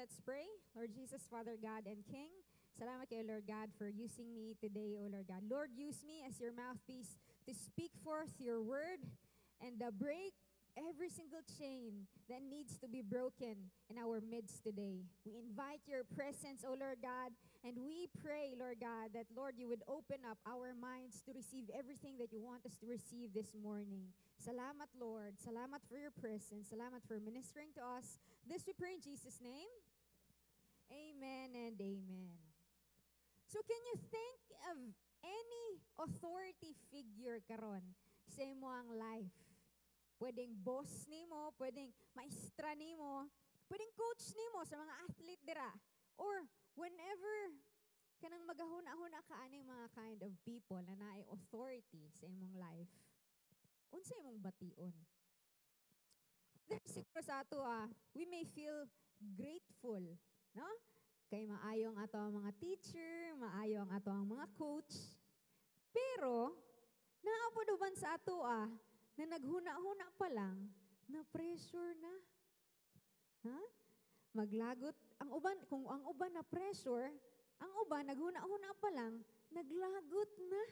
let's pray. Lord Jesus, Father God and King, salamat kayo, Lord God, for using me today, O Lord God. Lord, use me as your mouthpiece to speak forth your word and break every single chain that needs to be broken in our midst today. We invite your presence, O Lord God, and we pray, Lord God, that, Lord, you would open up our minds to receive everything that you want us to receive this morning. Salamat, Lord. Salamat for your presence. Salamat for ministering to us. This we pray in Jesus' name. Amen and amen. So can you think of any authority figure karon sa imong life? Pwedeng boss nimo, pwedeng maestra nimo, pwedeng coach nimo sa mga athlete dira. Or whenever kanang magahuna-huna ka aning mga kind of people na naay authority sa imong life, unsa imong bation? There's siguro sa ato, we may feel grateful, no? Kay maayo ang ato ang mga teacher, maayo ang ato ang mga coach. Pero, naapod uban sa ato, na naghuna-huna pa lang, na pressure na. Ha? Maglagot. Kung ang uban na pressure, ang uban naghuna-huna pa lang, naglagot na.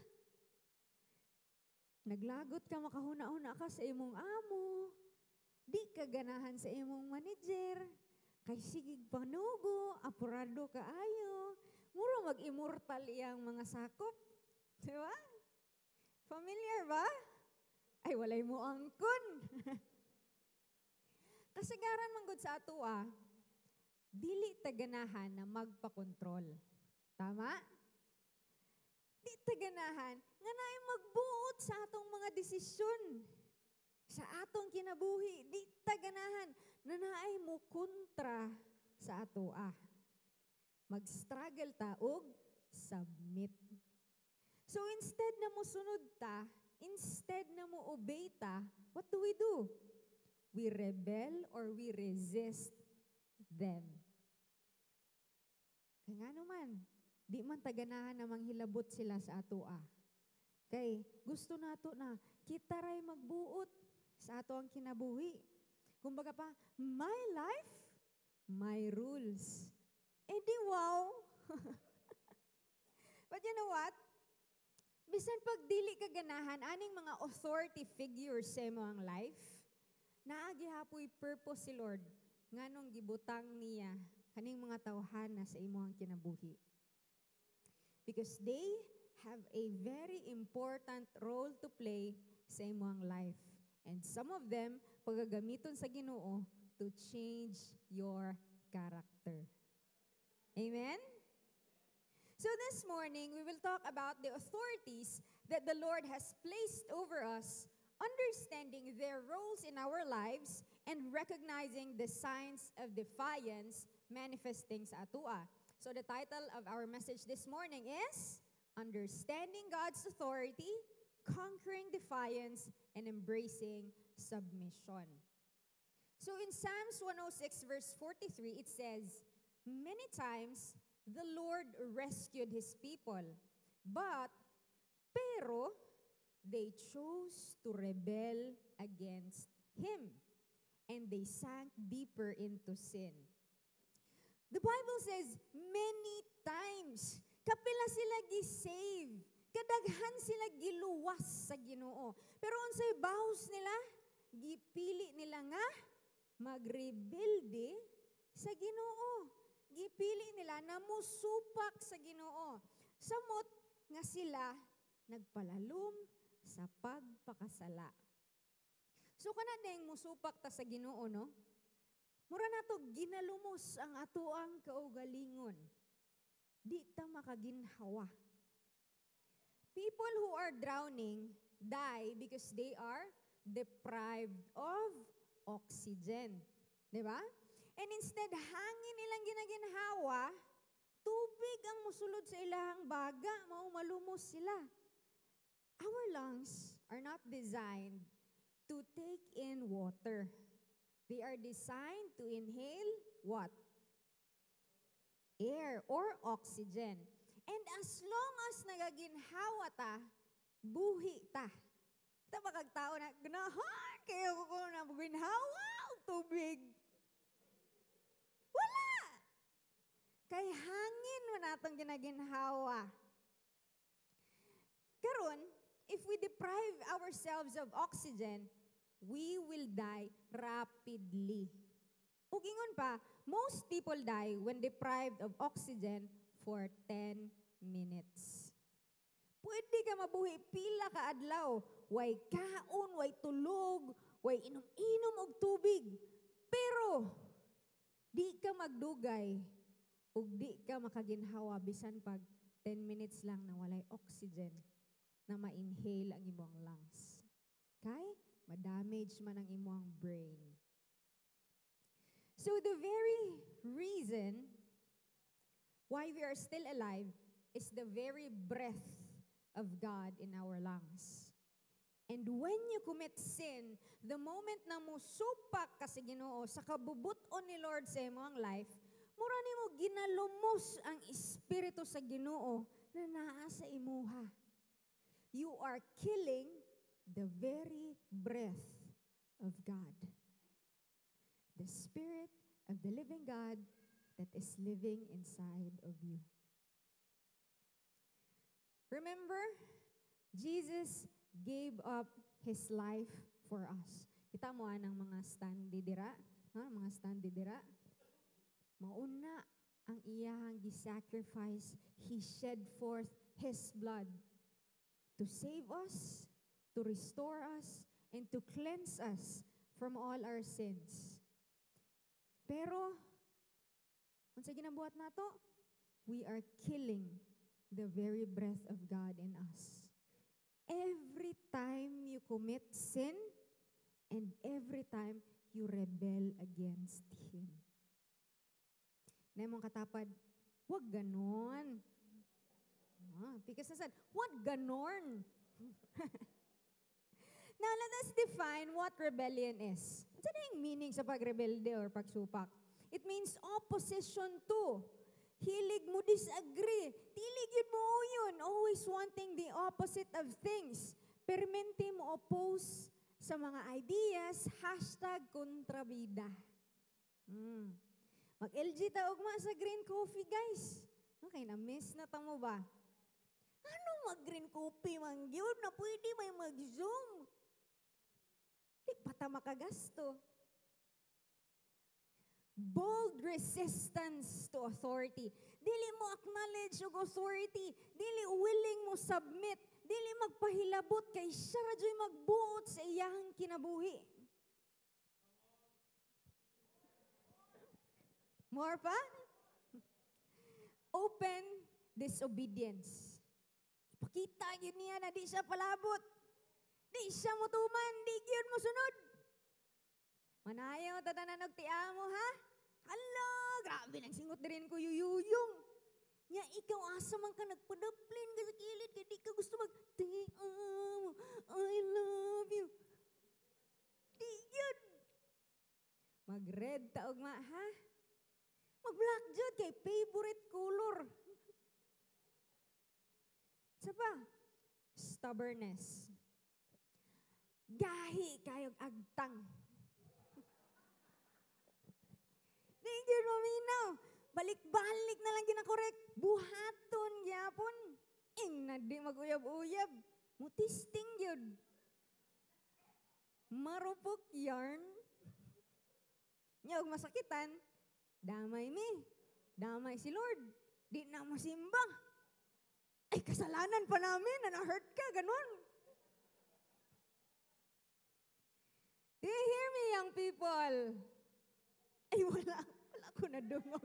Naglagot ka, makahuna-huna ka sa imong amo. Di ka ganahan sa imong manager. Kay sigig panugo, apurado ka ayo. Muro mag-immortal iyang mga sakop. Di ba? Familiar ba? Ay, walay mo angkon. Kasagaran man gud sa ato, dili ta ganahan na magpakontrol. Tama? Di ta ganahan nga naay magbuot sa atong mga desisyon. Sa atong kinabuhi, di ta ganahan na naay mo kontra sa ato, Mag-struggle ta og submit. So instead na mo sunod ta, instead na mo obey ta, what do? We rebel or we resist them. Kaya nga naman, di man taganahan na manghilabot sila sa ato, Kay gusto nato na kita ray magbuot sa ato ang kinabuhi. Kumbaga pa, my life, my rules. Eh di wow! But you know what? Bisan pag dili ka ganahan, aning mga authority figures sa imong life, naagihapoy purpose si Lord, nganong gibutang niya, kaning mga tawhana sa imong kinabuhi. Because they have a very important role to play sa imong life. And some of them, pagagamiton sa Ginoo to change your character. Amen? So this morning, we will talk about the authorities that the Lord has placed over us, understanding their roles in our lives, and recognizing the signs of defiance manifesting sa atua. So the title of our message this morning is, Understanding God's Authority, Conquering Defiance, and Embracing Submission. So in Psalms 106 verse 43, it says, Many times, the Lord rescued His people, pero they chose to rebel against Him, and they sank deeper into sin. The Bible says, many times, kapila sila gi-save, kadaghan sila giluwas sa Ginoo. Pero unsay bahos nila, gipili nila nga magrebelde sa Ginoo. Gipili nila na musupak sa Ginoo. Samot nga sila nagpalalom sa pagpakasala. So kana ding musupak ta sa Ginoo, no? Mura nato ginalumos ang atoang kaugalingon. Di ta makaginhawa. People who are drowning die because they are deprived of oxygen. Di ba? And instead, hangin nilang ginaginhawa, tubig ang musulod sa ilahang baga, malumos sila. Our lungs are not designed to take in water. They are designed to inhale what? Air or oxygen. And as long as nagaginhawa ta, buhi ta. Kita ba kagtao na, ganahan, kaya ko na buginhawa o tubig. Wala! atong ginaginhawa. Karon, if we deprive ourselves of oxygen, we will die rapidly. Ug ingon pa, most people die when deprived of oxygen for 10 minutes. Pwede ka mabuhi pila ka adlaw, way kaon, way tulog, way inom-inom og tubig. Pero di ka magdugay ug di ka makaginhawa bisan pag 10 minutes lang na walay oxygen na ma-inhale ang imong lungs. Kay ma-damage man ang imong brain. So the very reason why we are still alive is the very breath of God in our lungs. And when you commit sin, the moment na mo supak ka sa Ginoo sa kabubuton ni Lord sa imong life, mura nimo ginalumos ang espiritu sa Ginoo na naa sa imuha. You are killing the very breath of God. The Spirit of the living God that is living inside of you. Remember, Jesus gave up His life for us. Kita mo anang mga standi dira, no? Mga standi dira. Mauna ang iyahang gi-sacrifice. He shed forth His blood to save us, to restore us, and to cleanse us from all our sins. Pero, unsa ginabuhat nato? We are killing the very breath of God in us. Every time you commit sin, and every time you rebel against Him. Na mong katapad, wag ganon. Because I said, what ganon? Now, let us define what rebellion is. Ano na yung meaning sa pagrebelde or pagsupak? It means opposition to. Hilig mo disagree. Tilig yun mo yun. Always wanting the opposite of things. Permente mo oppose sa mga ideas, #kontrabida. Mag-LG ta ugma sa green coffee, guys. Okay, na-miss na tamo ba? Ano mag-green coffee man yun na pwede may mag-zoom? Di pa ta makagasto. Bold resistance to authority. Dili mo acknowledge og authority. Dili willing mo submit. Dili magpahilabot kay siya radyo'y magbuot sa iyahang kinabuhi. More pa? Open disobedience. Ipakita yun niya na di siya palabot. Di siya mutuman, di yun mo sunod. Manayaw tatanan og tiamo, ha? Hala, grabe nang singot din ko yuyuyong. Nya ikaw asa man ka nagpadaplin ka sa kilid kay di ka gusto mag-tiamo, I love you. Di yun. Mag-red taog ma, ha? Mag-black jud kay favorite color. Sa pa? Stubbornness. Gahi kayog agtang. Di yun maminaw. Balik-balik na lang ginakorek. Buhaton, gyapon. Na di mag-uyab-uyab. Mutisting yun. Marupok yarn. Nya og masakitan, damay mi. Damay si Lord. Di na mo simba. Ay, kasalanan pa namin na na-hurt ka, ganun. Do you hear me, young people? Ay, wala ko na dungog.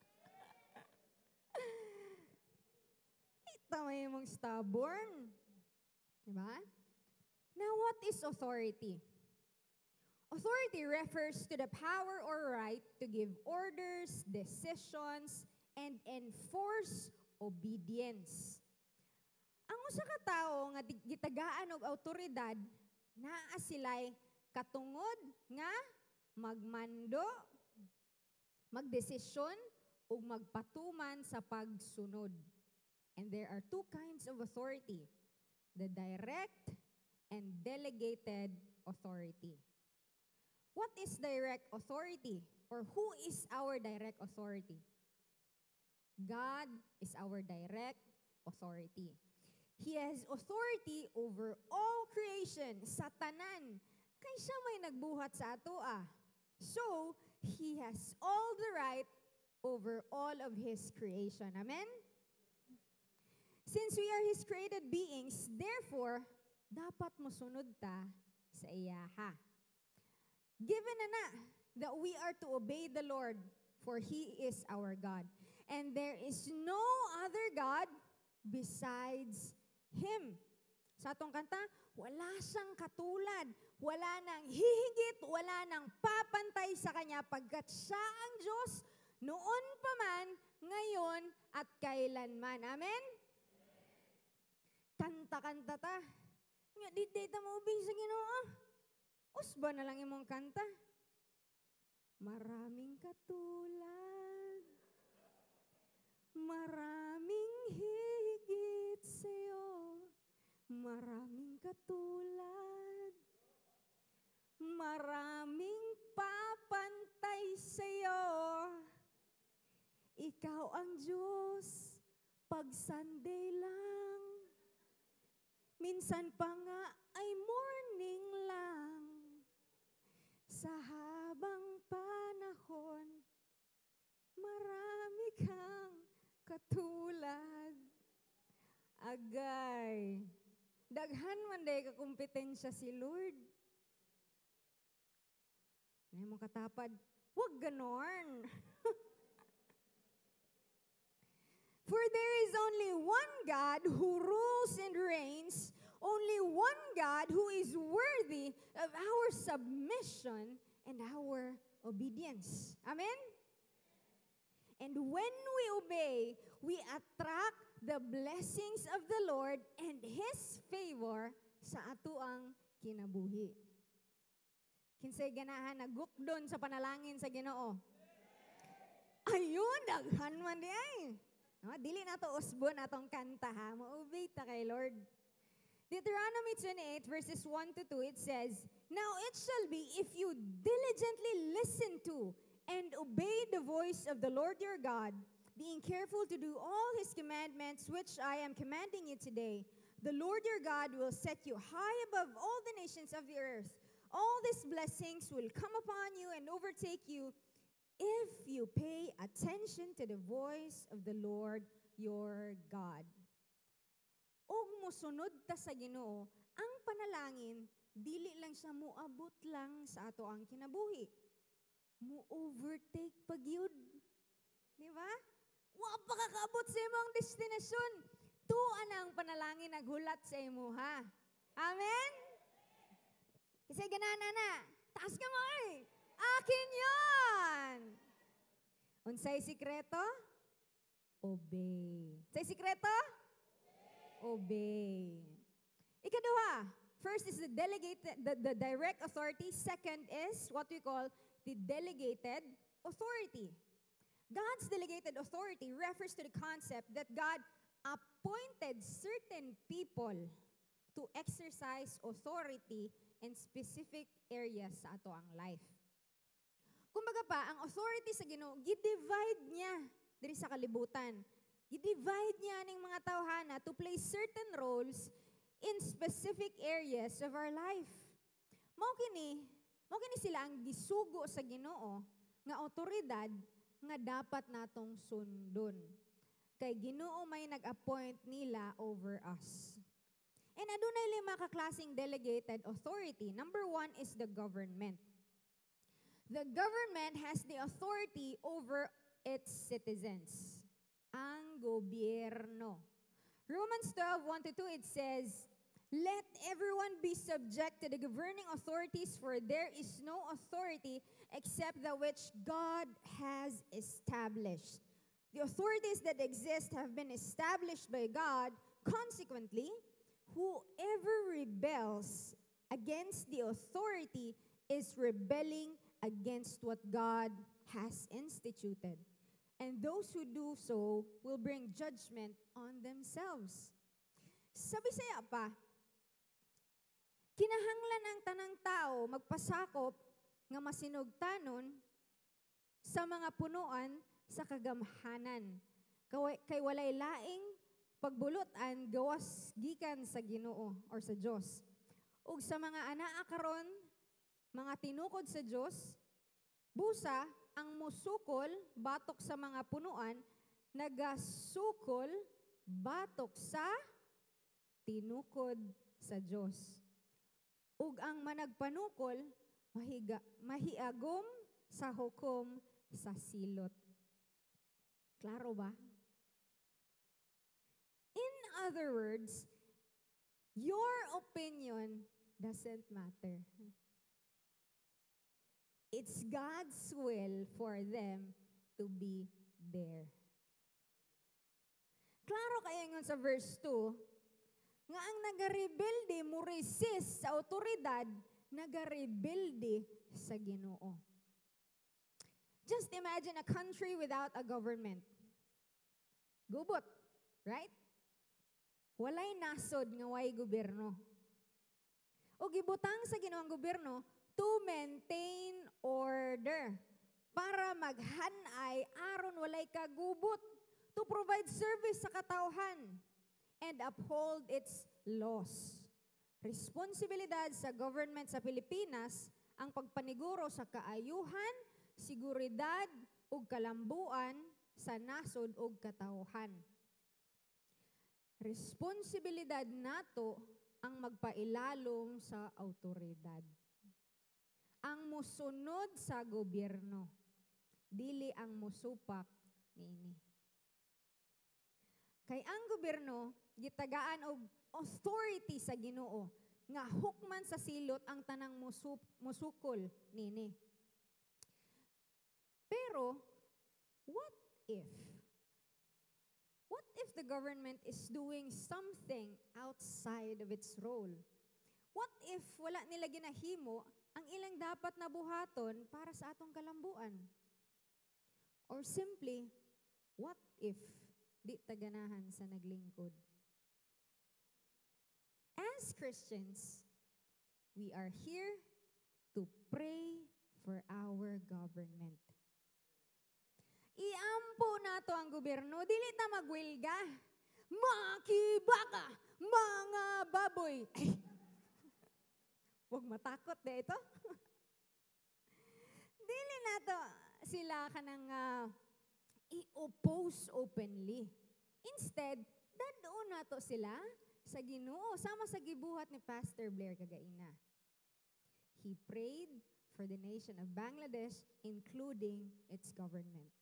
Tama yung mong stubborn. Diba? Now, what is authority? Authority refers to the power or right to give orders, decisions, and enforce obedience. Ang usa ka tawo nga gitagaan og awtoridad, naa sila'y katungod nga magmando, magdesisyon, ug magpatuman sa pagsunod. And there are two kinds of authority, the direct and delegated authority. What is direct authority? Or who is our direct authority? God is our direct authority. He has authority over all creation, sa tanan. Kay siya may nagbuhat sa ato So, He has all the right over all of His creation. Amen? Since we are His created beings, therefore, dapat mosunod ta sa iya Given na that we are to obey the Lord, for He is our God. And there is no other God besides Him. Sa atong kanta, wala siyang katulad, wala nang hihigit, wala nang papantay sa Kanya pagkat siya ang Diyos noon pa man, ngayon, at kailanman. Amen? Kanta-kanta ta. Nga, di ta maubing sa Ginoo. Usba na lang imong kanta. Maraming katulad, maraming higit sa'yo, maraming katulad, maraming papantay sa'yo. Ikaw ang Diyos, pag Sunday lang, minsan pa nga ay morning lang. Sa habang panahon, marami kang katulad. Agay, daghan man day ka kompetensya si Lord. Ano mong katapad? Huwag ganon. For there is only one God who rules and reigns, only one God who is worthy of our submission and our obedience. Amen? And when we obey, we attract the blessings of the Lord and His favor sa atuang kinabuhi. Kinsay ganahan nagukdon sa panalangin sa Ginoo? Ayun, daghan man di ay. No, dili na to usbon atong kanta ha. Maubay ta kay Lord. Deuteronomy 28 verses 1 to 2, it says, Now it shall be if you diligently listen to and obey the voice of the Lord your God, being careful to do all His commandments which I am commanding you today, the Lord your God will set you high above all the nations of the earth. All these blessings will come upon you and overtake you if you pay attention to the voice of the Lord your God. Og mosunod ta sa Ginoo, ang panalangin, dili lang siya muabot lang sa ato ang kinabuhi. Mu-overtake pag yun. Di ba? Wa pa kakaabot sa imong destinasyon. Tuan ang panalangin naghulat sa imo, ha? Amen? Kasi ganana na. Taas ka mo eh. Akin yon. Unsay sikreto? Obey. Unsay sikreto? Obey. Ikaduha, first is the direct authority. Second is what we call the delegated authority. God's delegated authority refers to the concept that God appointed certain people to exercise authority in specific areas sa ato ang life. Kumbaga pa, ang authority sa Ginoo, gi-divide niya diri sa kalibutan. Gi-divide niya ning mga tawhana to play certain roles in specific areas of our life. Mao kini sila ang gisugo sa Ginoo nga awtoridad nga dapat natong sundon. Kay Ginoo may nag-appoint nila over us. And adunay lima ka klaseng delegated authority. Number 1 is the government. The government has the authority over its citizens. Ang gobyerno. Romans 12:1-2, it says, Let everyone be subject to the governing authorities, for there is no authority except that which God has established. The authorities that exist have been established by God. Consequently, whoever rebels against the authority is rebelling against what God has instituted. And those who do so will bring judgment on themselves. Sabi saya pa, kinahanglan ang tanang tao magpasakop nga masinugtanon sa mga punuan sa kagamhanan. kay walay laing pagbulotan gawas gikan sa Ginoo or sa Dios. Ug sa mga anaa karon, mga tinukod sa Dios, busa ang musukol batok sa mga punuan, nagasukol batok sa tinukod sa Dios. Ug ang managpanukol mahiagom sa hukom sa silot. Klaro ba? In other words, your opinion doesn't matter. It's God's will for them to be there. Klaro kaya ngon sa verse 2, nga ang nagarebelde mo resist sa otoridad, nagarebelde sa Ginoo. Just imagine a country without a government. Gubot, right? Walay nasod nga way gobyerno. O gibutang sa Ginoo ang gobyerno to maintain order, para maghanay aron walay kagubot, to provide service sa katawhan and uphold its laws. Responsibilidad sa government sa Pilipinas ang pagpaniguro sa kaayuhan, seguridad ug kalambuan sa nasod ug katawhan. Responsibilidad nato ang magpailalom sa awtoridad. Ang musunod sa gobyerno, dili ang musupak niini. Kay ang gobyerno gitagaan og authority sa Ginoo nga hukman sa silot ang tanang musukol nini. Pero what if? What if the government is doing something outside of its role? What if wala nila ginahimo ang ilang dapat na buhaton para sa atong kalambuan? Or simply, what if di taganahan sa naglingkod? As Christians, we are here to pray for our government. Iampo nato ang gobyerno, dili ta magwilga. Makibaka, mga baboy. Ay, huwag matakot na ito. Dili nato sila kanang i-oppose openly. Instead, dadon nato sila sa Ginoo, sama sa gibuhat ni Pastor Blair kagaina. He prayed for the nation of Bangladesh, including its government.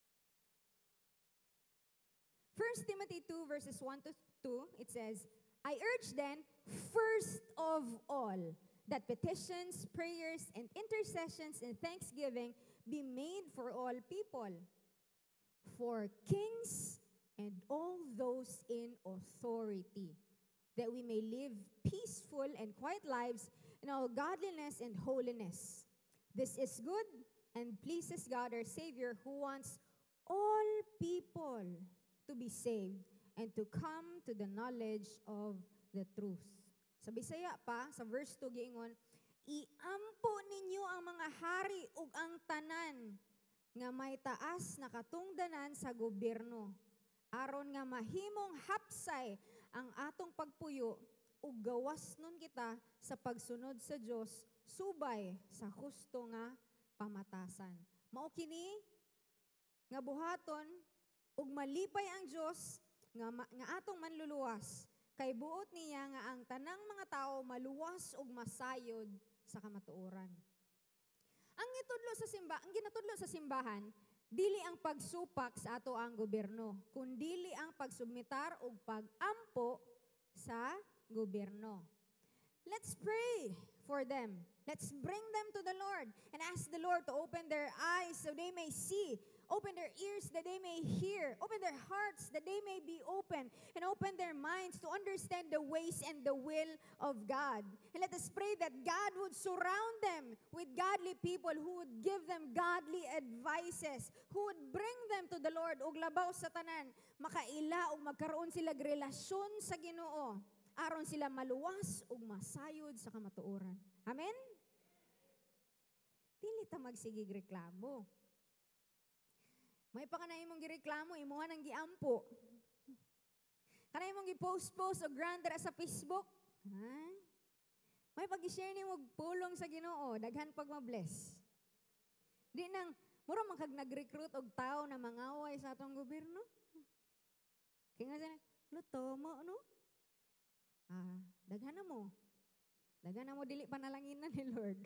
1 Timothy 2 verses 1 to 2, it says, I urge then, first of all, that petitions, prayers, and intercessions and thanksgiving be made for all people, for kings and all those in authority, that we may live peaceful and quiet lives in all godliness and holiness. This is good and pleases God our Savior, who wants all people to be saved and to come to the knowledge of the truth. Sa Bisaya pa, sa verse 2 giingon, iampo ninyo ang mga hari ug ang tanan nga may taas na katungdanan sa gobyerno, aron nga mahimong hapsay ang atong pagpuyo ug gawas nun kita sa pagsunod sa Dios subay sa husto nga pamatasan. Mao kini nga buhaton ug malipay ang Dios nga atong manluluwas, kay buot niya nga ang tanang mga tao maluwas ug masayod sa kamatuoran. Ang ginatudlo sa simbahan, dili ang pagsupak sa ato ang gobyerno, kundili ang pagsubmitar ug pag-ampo sa gobyerno. Let's pray for them. Let's bring them to the Lord and ask the Lord to open their eyes so they may see, open their ears that they may hear, open their hearts that they may be open, and open their minds to understand the ways and the will of God. And let us pray that God would surround them with godly people who would give them godly advices, who would bring them to the Lord ug labaw sa tanan, makaila ug magkaroon sila relasyon sa Ginoo, aron sila maluwas ug masayod sa kamatuoran. Amen? Dili ta magsigig reklamo. May pa ka na imong gireklamo, imuha nang giampo. Kanay mong gi-post-post o grander sa Facebook. Ha? May pag-share niyo pulong sa Ginoo, daghan pag ma-bless. Di nang, mura man kag nag-recruit og tao na mangaway sa atong gobyerno. Kaya nga siya, luto mo, no? Daghan na mo. Daghan na mo, dili panalanginan ni Lord.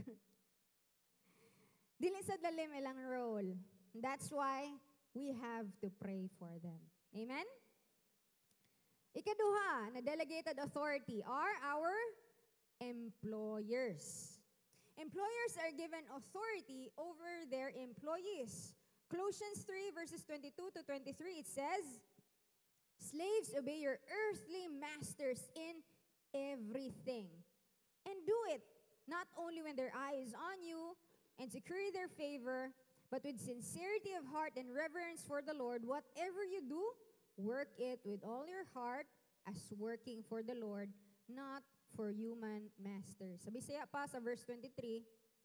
Dili sa dalim ilang role. That's why we have to pray for them. Amen? Ikaduha, na delegated authority are our employers. Employers are given authority over their employees. Colossians 3 verses 22 to 23, it says, slaves, obey your earthly masters in everything. And do it, not only when their eye is on you and to curry their favor, but with sincerity of heart and reverence for the Lord. Whatever you do, work it with all your heart as working for the Lord, not for human masters. Sabi siya pa sa verse 23,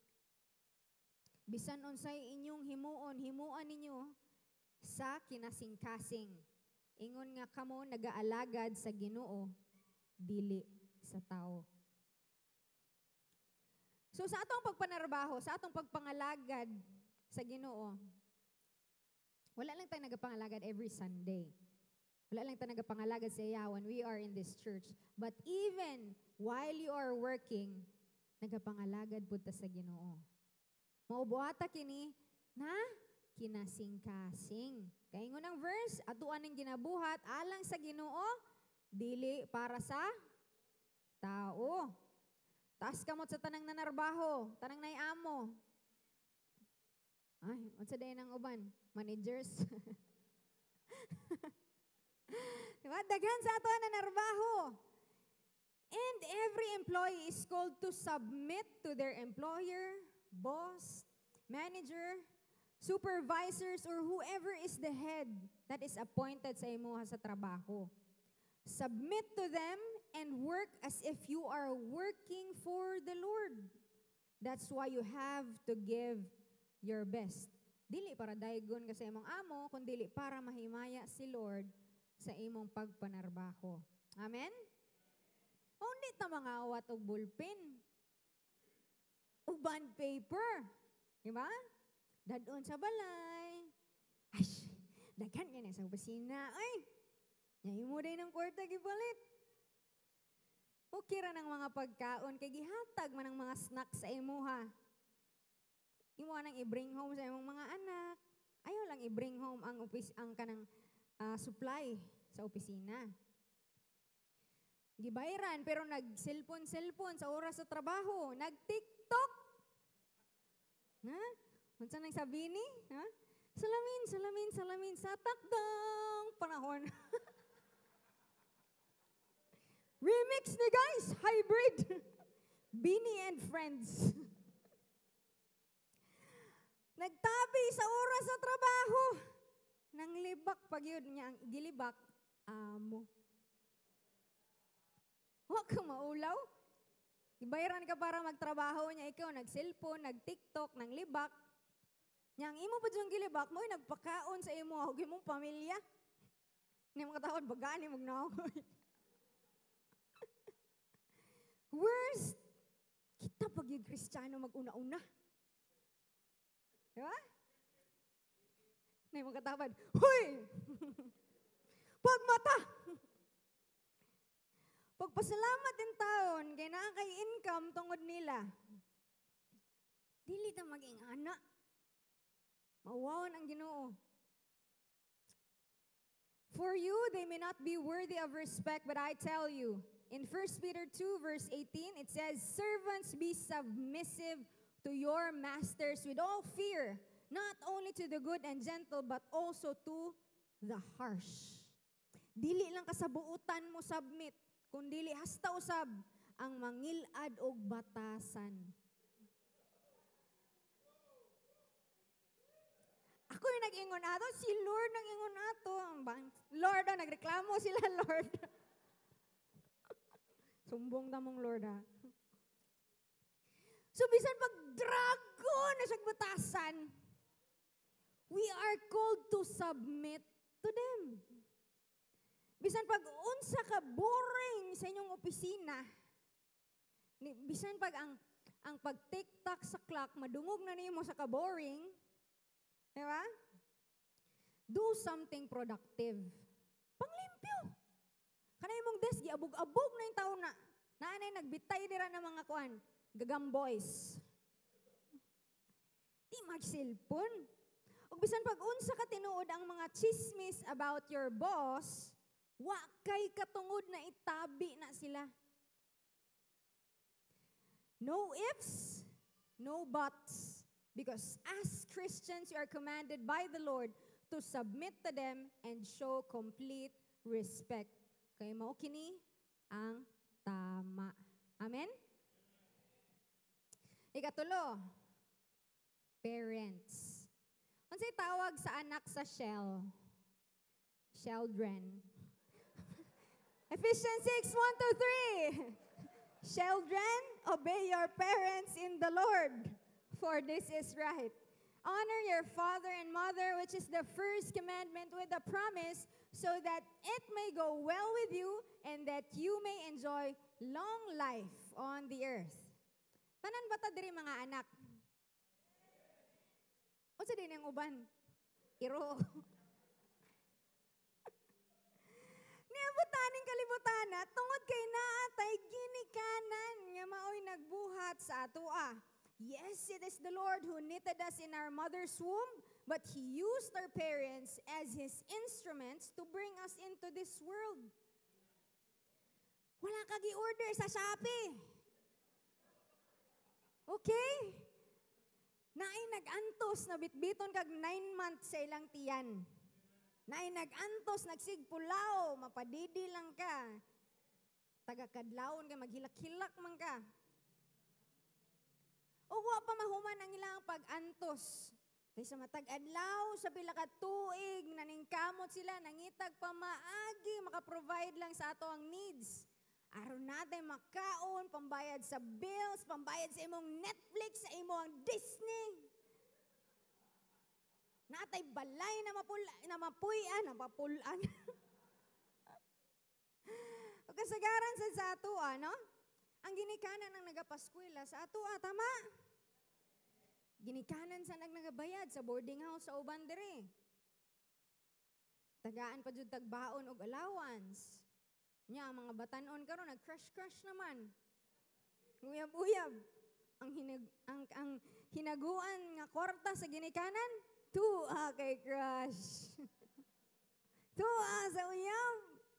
bisan unsay inyong himuon ninyo sa kinasing-kasing. Ingon nga kamo nagaalagad sa Ginoo, dili sa tao. So sa atong pagpanarbaho, sa atong pagpangalagad sa Ginoo, wala lang tayo nagapangalagad every Sunday. Wala lang tayo nagapangalagad sa iya when we are in this church. But even while you are working, nagapangalagad po ta sa Ginoo. Maubuhata kini na kinasing-kasing. Kaya ngunang verse, atuan ng ginabuhat, alang sa Ginoo, dili para sa tao. Taas kamot sa tanang nanarbaho, tanang naiamo. Ay, unsa day nang uban? Managers. Diba? Daghan sa ato na narbaho. And every employee is called to submit to their employer, boss, manager, supervisors, or whoever is the head that is appointed sa imuha sa trabaho. Submit to them and work as if you are working for the Lord. That's why you have to give your best. Dili para daygon ka sa imong amo, kundi para mahimaya si Lord sa imong pagpanarbaho. Amen? Hindi ta mga awat og ballpen. O bond paper. Diba? Dadon sa balay. Ay, daghan yan sa opisina. Ay, ngayon mo day ng kwarta gipalit. Okay ra ng mga pagkaon, kay gihatag man ng mga snacks sa imuha. Imo nang i-bring home sa imong mga anak. Ayaw lang i-bring home ang kanang supply sa opisina. Gibayran, pero nag-cellphone sa oras sa trabaho. Nag-TikTok. Ha? Unsa nang sabi ni? Ha? Salamin sa takdang panahon. Remix ni guys, hybrid. Beanie and Friends. Nagtabi sa oras sa trabaho. Nang libak pag yun niya, ang gilibak, amo. Huwag ka maulaw. Ibayaran ka para magtrabaho niya, ikaw nag-cellphone, nag-TikTok, nang libak. Niyang imo pa dyan gilibak mo, nagpakaon sa imo, huwag mong pamilya. Hindi mo katawad, bagani, magnahoy. Worst, kita pag yung Kristiyano mag-una-una. Diba? Hindi mo katawad, huy! Pagmata! Pagpasalamat yung taon, kaya na kay income tungod nila. Dili ta maging anak. Mawawan ang Ginoo. For you, they may not be worthy of respect, but I tell you, in 1 Peter 2 verse 18, it says, servants, be submissive to your masters with all fear, not only to the good and gentle, but also to the harsh. Dili lang kasabuutan mo submit, kundili hasta usab ang mangilad og batasan. Ako yung nag-ingon ato, si Lord nag-ingon ato. Lord, nagreklamo sila, Lord. Sumbong tamong Lord, ha? So, bisan pag-dragon na sa batasan, We are called to submit to them. Bisan pag unsa ka boring sa inyong opisina, bisan pag ang pag-tiktak sa clock, madungog na nimo sa ka-boring, di ba? Do something productive. Panglimpyo. Kanay mong desk, giabog-abog na yung taon na. Naanay, nagbitay dira ng mga kuan, gagamboys. Di mag-cellphone. O bisan pag unsa ka tinuod ang mga chismis about your boss, wa kay katungod na itabi na sila. No ifs, no buts. Because as Christians, you are commanded by the Lord to submit to them and show complete respect. Kay mao kini ang tama. Amen? Ikatulo, parents. Unsay tawag sa anak sa shell? Children. Ephesians 6:1-3. Children, obey your parents in the Lord, for this is right. Honor your father and mother, which is the first commandment with a promise, so that it may go well with you and that you may enjoy long life on the earth. Tanan ba ta diri mga anak? Unsa din ang uban? Iro. Niabutaning kalibutana, tungod kay naatay ginikanan nga maoy nagbuhat sa atoa. Yes, it is the Lord who knitted us in our mother's womb, but He used our parents as His instruments to bring us into this world. Wala ka gi-order sa Shopee. Okay? Naay nag-antos na bitbiton kag 9 months sa ilang tiyan. Naay nag-antos, nagsigpulaw, mapadidi lang ka. Taga-kadlawon ka, maghilak-hilak man ka. O wa pa mahuman ang ilang pag-antos. Kaysa matag-adlaw sa pila ka tuig, naningkamot sila, nangitag pamaagi, maka-provide lang sa ato ang needs. Aron natin makaon, pambayad sa bills, pambayad sa imong Netflix, sa imong Disney. Natay balay na mapuyan. O kasagaran sa ato, no? Ang ginikanan ng nagapaskwela sa ato, tama? Ginikanan sa nagbayad sa boarding house sa uban diri. Tagaan pa jud tagbaon og allowance. Nya ang mga batanon karon nag-crush naman. Uyab-uyab. Ang hinaguan nga kwarta sa ginikanan, tuwa kay crush. Tuwa sa uyab.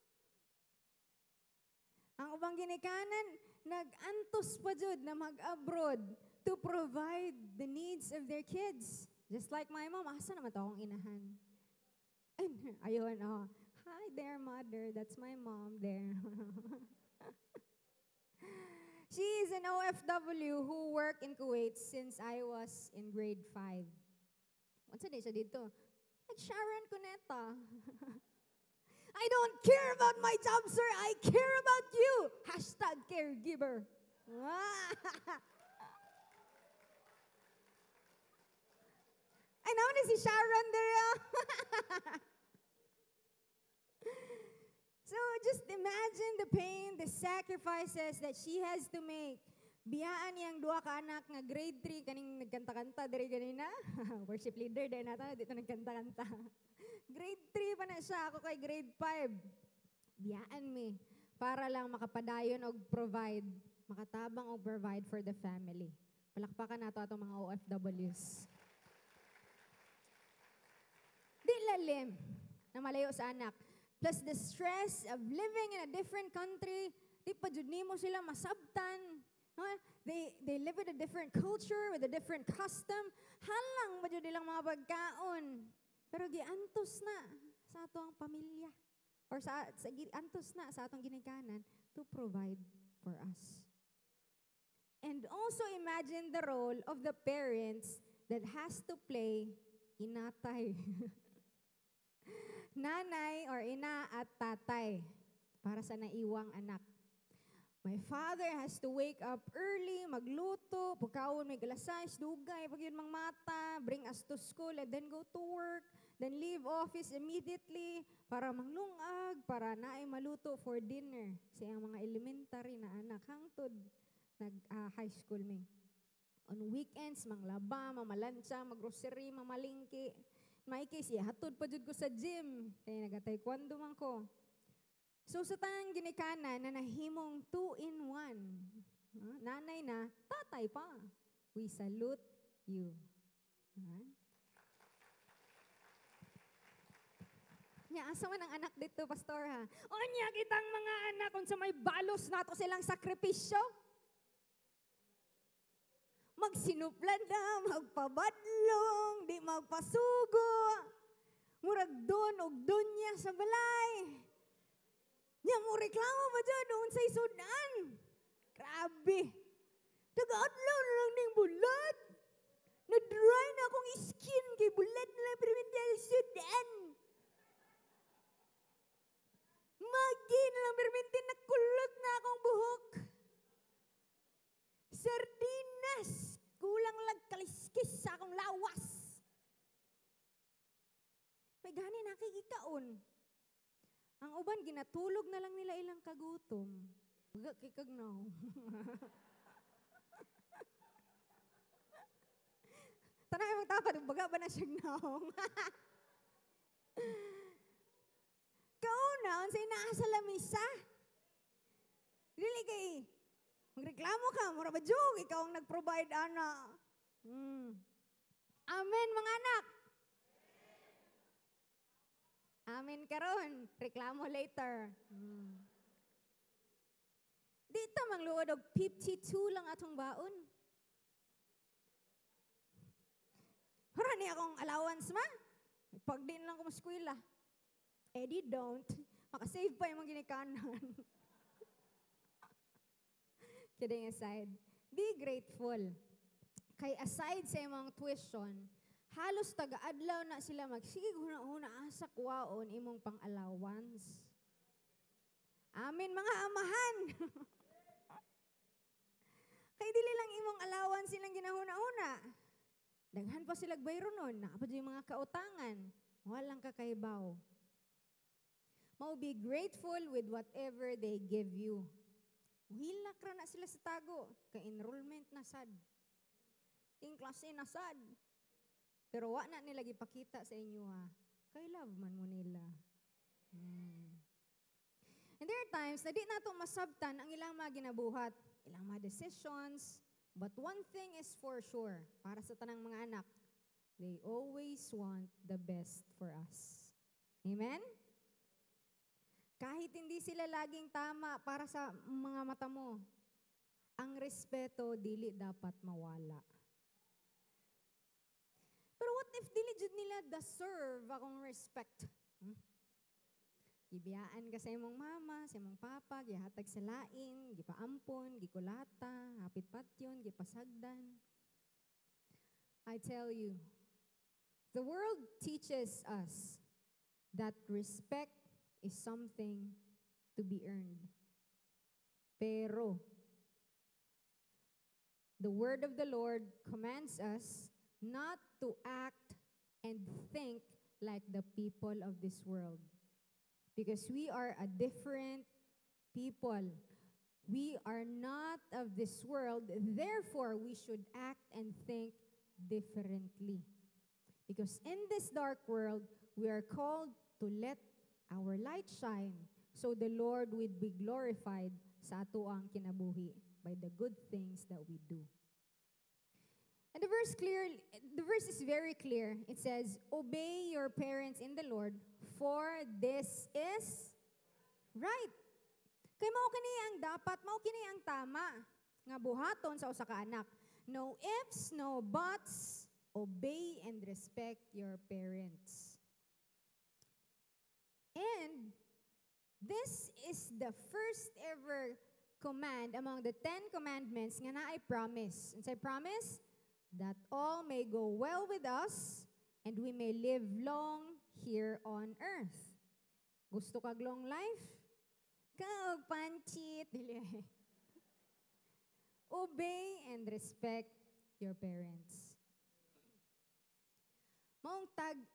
Ang ubang ginikanan, nag-antos pa jud na mag-abroad to provide the needs of their kids. Just like my mom, asa naman to akong inahan? Ayun, oh. Hi there, mother. That's my mom there. She is an OFW who worked in Kuwait since I was in grade 5. What's din siya dito? Like Sharon Cuneta. I don't care about my job, sir. I care about you. #caregiver. Ay, naman na si Sharon there. So just imagine the pain, the sacrifices that she has to make. Biyaan niyang duha ka anak nga grade 3, kaning nagkanta-kanta diri ganina. Worship leader din nata, dito nagkanta-kanta. Grade 3 pa na siya, ako kay grade 5. Biyaan mi, para lang makapadayon og provide, makatabang og provide for the family. Palakpakan nato atong mga OFWs. Di lalim na malayo sa anak. Plus the stress of living in a different country, di pa jud nimo sila masabtan. They live with a different culture, with a different custom. Halang ba jud nilang mga pagkaon. Pero giantos na sa atong pamilya. Or antos na sa atong ginikanan to provide for us. And also imagine the role of the parents that has to play inatay. Nanay or ina at tatay para sa naiwang anak. My father has to wake up early, magluto, pagkaon may galasay, dugay, pag yun mang mata, bring us to school, and then go to work, then leave office immediately para manglungag, para naay maluto for dinner. Sa mga elementary na anak, hangtod nag-high school me. On weekends, manglaba, mamalansya, maggrocery, mamalingki. May case, hatod pa jud ko sa gym, kaya nag-taekwondo man ko. So sa tanang ginikanan na nahimong 2-in-1, nanay na, tatay pa. We salute you. Nya, asa man ang anak dito, pastor ha? Onya kitang mga anak kung sa may balos nato silang sakripisyo. Magsinuplan na, magpabadlong, di magpasugo. Murag doon og dunya sa balay. Nya mo reklamo ba dyan doon sa isudan? Grabe. Nag-outlaw na lang ng bulat. Na-dry na akong skin kay bulat na lang permintal isudan. Magi na lang permintal nakulot na akong buhok. Sardinas. Kulang lang kaliskis sa akong lawas. May gani nakikikaon. Ang uban, ginatulog na lang nila ilang kagutom. Baga kikagnaw. Tanang ay magtapad, baga ba na siyang naong? Kauna, unsay naa sa lamisa? Dili kay, magreklamo ka, mura ba jug, ikaw ang nag-provide, ana. Amen, mga anak. Amen karon, reklamo later. Dito mangluod og 52 lang atong baon. Hara ni akong allowance ma. Pag din lang ko maskwela. Eddie don't. Makasave pa yung mga ginikanan. Kidding aside. Be grateful. Kay aside sa imong tuition, halos taga-adlaw na sila magsigig huna-huna asa kuwaon imong pang-allowance. Amen mga amahan. Kay dili lang imong allowance silang ginahuna-huna. Daghan pa sila bayro nun, naapad yung mga kautangan. Walang kakaibaw. Mau be grateful with whatever they give you. Hilak ra na sila sa tago, kay enrollment na sad. Ting klase na sad. Pero wa na nila gipakita sa inyo ha. Kay love man mo nila. And there are times na di nato masabtan ang ilang mga ginabuhat, ilang mga decisions, but one thing is for sure, para sa tanang mga anak, they always want the best for us. Amen? Kahit hindi sila laging tama para sa mga mata mo, ang respeto dili dapat mawala. Pero what if dili jud nila deserve akong respect? Gibiyaan ka sa imong mama, sa imong papa, gihatag sa lain, gipaampon, gikulata, hapit patyon, gipasagdan. I tell you, the world teaches us that respect is something to be earned. Pero the word of the Lord commands us not to act and think like the people of this world. Because we are a different people. We are not of this world, therefore we should act and think differently. Because in this dark world, we are called to let our light shine so the Lord would be glorified sa ato ang kinabuhi by the good things that we do. And the verse is very clear. It says, obey your parents in the Lord, for this is right. Kay mao kini ang dapat, mao kini ang tama nga buhaton sa usa ka anak. No ifs, no buts. Obey and respect your parents. And this is the first ever command among the 10 commandments nga naay promise. And say promise that all may go well with us and we may live long here on earth. Gusto kag long life? Kaog panchit. Dili. Obey and respect your parents. Maong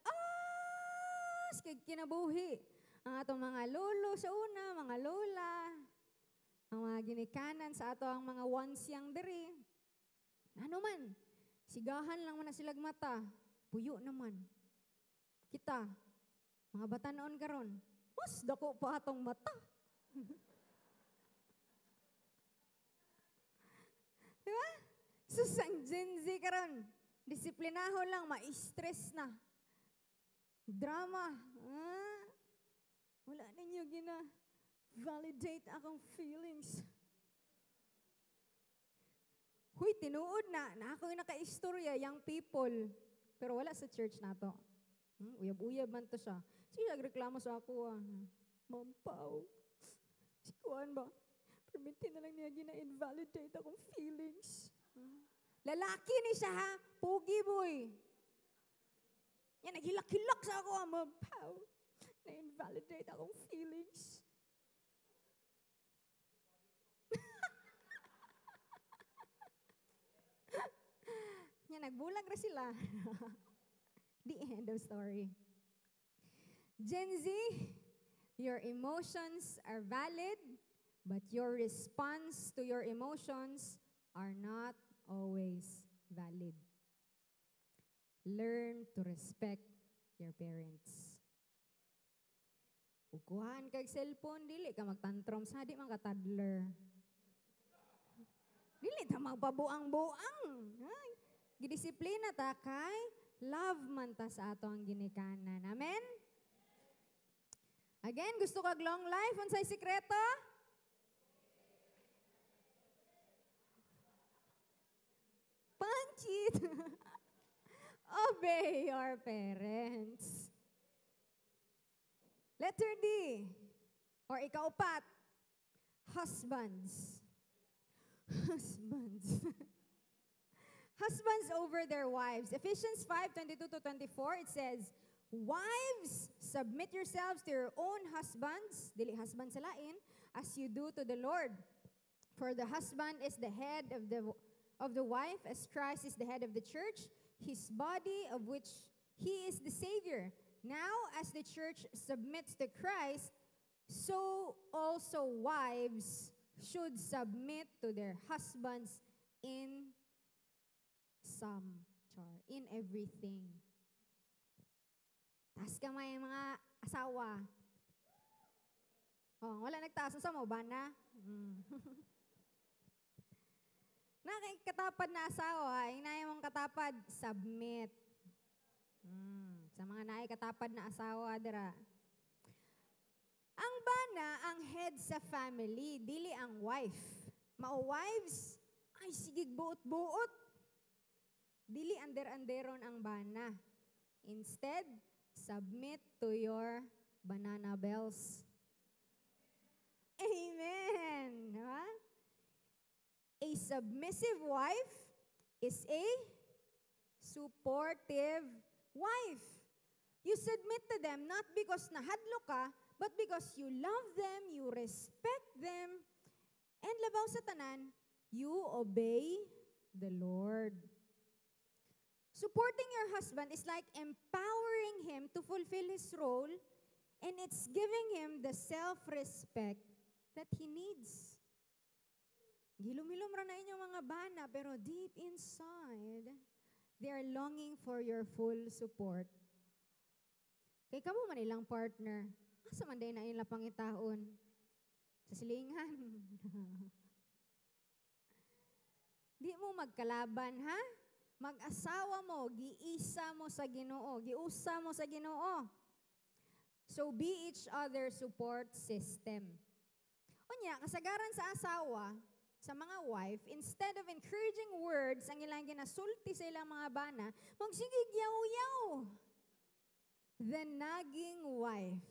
kay kinabuhi. Ang atong mga lolo sa una, mga lola, ang mga ginikanan sa ato ang mga wansyang diri. Ano man, sigahan lang man na silag mata. Puyo naman. Kita, mga batanon karon, mas dako pa atong mata. Diba? Susang Gen Z karon, disiplinahon lang, ma-stress na. Drama. Wala ninyo validate akong feelings. Huy, tinuod na ako yung naka-istorya, young people. Pero wala sa church na to. Uyab-uyab man to siya. Sige, nagreklamo sa ako. Ma'am Pao, si Kuan ba? Permitin na lang niya gina-invalidate akong feelings. Lalaki ni siya ha, pogi boy. Yan, naghilak-hilak sa ako, Ma'am Pao. Na-invalidate akong feelings. Yan, nagbulag na sila. The end of story. Gen Z, your emotions are valid, but your response to your emotions are not always valid. Learn to respect your parents. Uguhan kag cellphone, dili ka magtantrum sa di man ka toddler. Dili ta magpabuang-buang. Gidisiplina ta kay love man ta sa ato ang ginikanan. Amen? Again, gusto kag long life unsay sikreto? Punch it. Obey your parents. Letter D, or ikaupat, husbands. Husbands. Husbands over their wives. Ephesians 5:22-24, it says, wives, submit yourselves to your own husbands, dili husband sa lain, as you do to the Lord. For the husband is the head of the wife, as Christ is the head of the church, his body, of which he is the Savior. Now, as the church submits to Christ, so also wives should submit to their husbands in in everything. Taas kamay mga asawa. Oh, wala nagtaas sa mo ba na? Nakikatapad na asawa, inaya mong katapad, submit. Sa mga naikatapad na asawa, dira. Ang bana, ang head sa family, dili ang wife. Mao wives, ay sigig buot-buot. Dili under-anderon ang bana. Instead, submit to your banana bells. Amen. Diba? A submissive wife is a supportive wife. You submit to them not because nahadlo ka, but because you love them, you respect them, and labaw sa tanan, you obey the Lord. Supporting your husband is like empowering him to fulfill his role, and it's giving him the self-respect that he needs. Gilum-hilum ra na inyong mga bana, pero deep inside, they are longing for your full support. Kay kamo man ilang partner, asa man day na ilang pangitaon? Sa silingan. Di mo magkalaban, ha? Mag-asawa mo, giisa mo sa Ginoo, giusa mo sa Ginoo. So be each other's support system. Unya, kasagaran sa asawa, sa mga wife, instead of encouraging words, ang ilang ginasulti sa ilang mga bana, magsigig yaw-yaw. The nagging wife.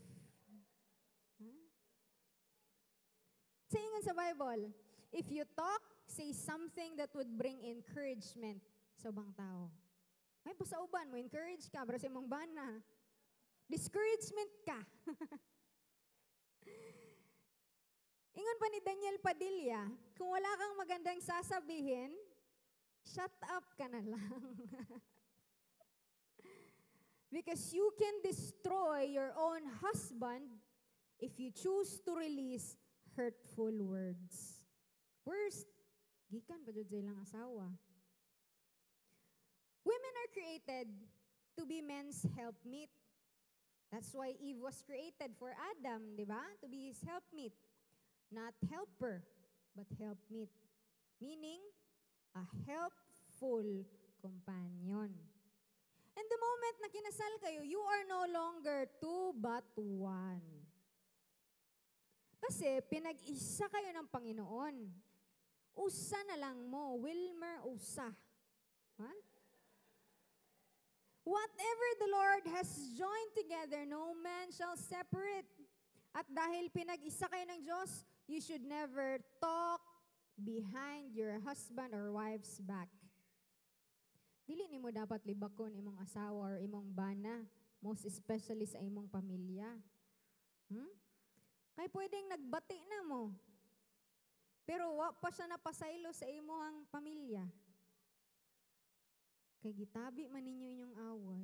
Sayingon sa Bible, if you talk, say something that would bring encouragement sa ubang tao. May pasauban mo, encourage ka, para sa imong bana. Discouragement ka. Ingon pa ni Daniel Padilla, kung wala kang magandang sasabihin, shut up ka na lang. Because you can destroy your own husband if you choose to release hurtful words. Worst, gikan pa jud silang asawa. Women are created to be men's helpmeet. That's why Eve was created for Adam, di ba? To be his helpmeet. Not helper, but helpmeet. Meaning, a helpful companion. And the moment na kinasal kayo, you are no longer two but one. Kasi pinag-isa kayo ng Panginoon. Usa na lang mo, Wilmer usa. Ha? Whatever the Lord has joined together, no man shall separate. At dahil pinag-isa kayo ng Diyos, you should never talk behind your husband or wife's back. Dili nimo dapat libakon imong asawa or imong bana, most especially sa imong pamilya. Kay pwedeng nagbati na mo. Pero wa pa siya napasaylo sa imong pamilya. Kay gitabi man ninyo inyong away.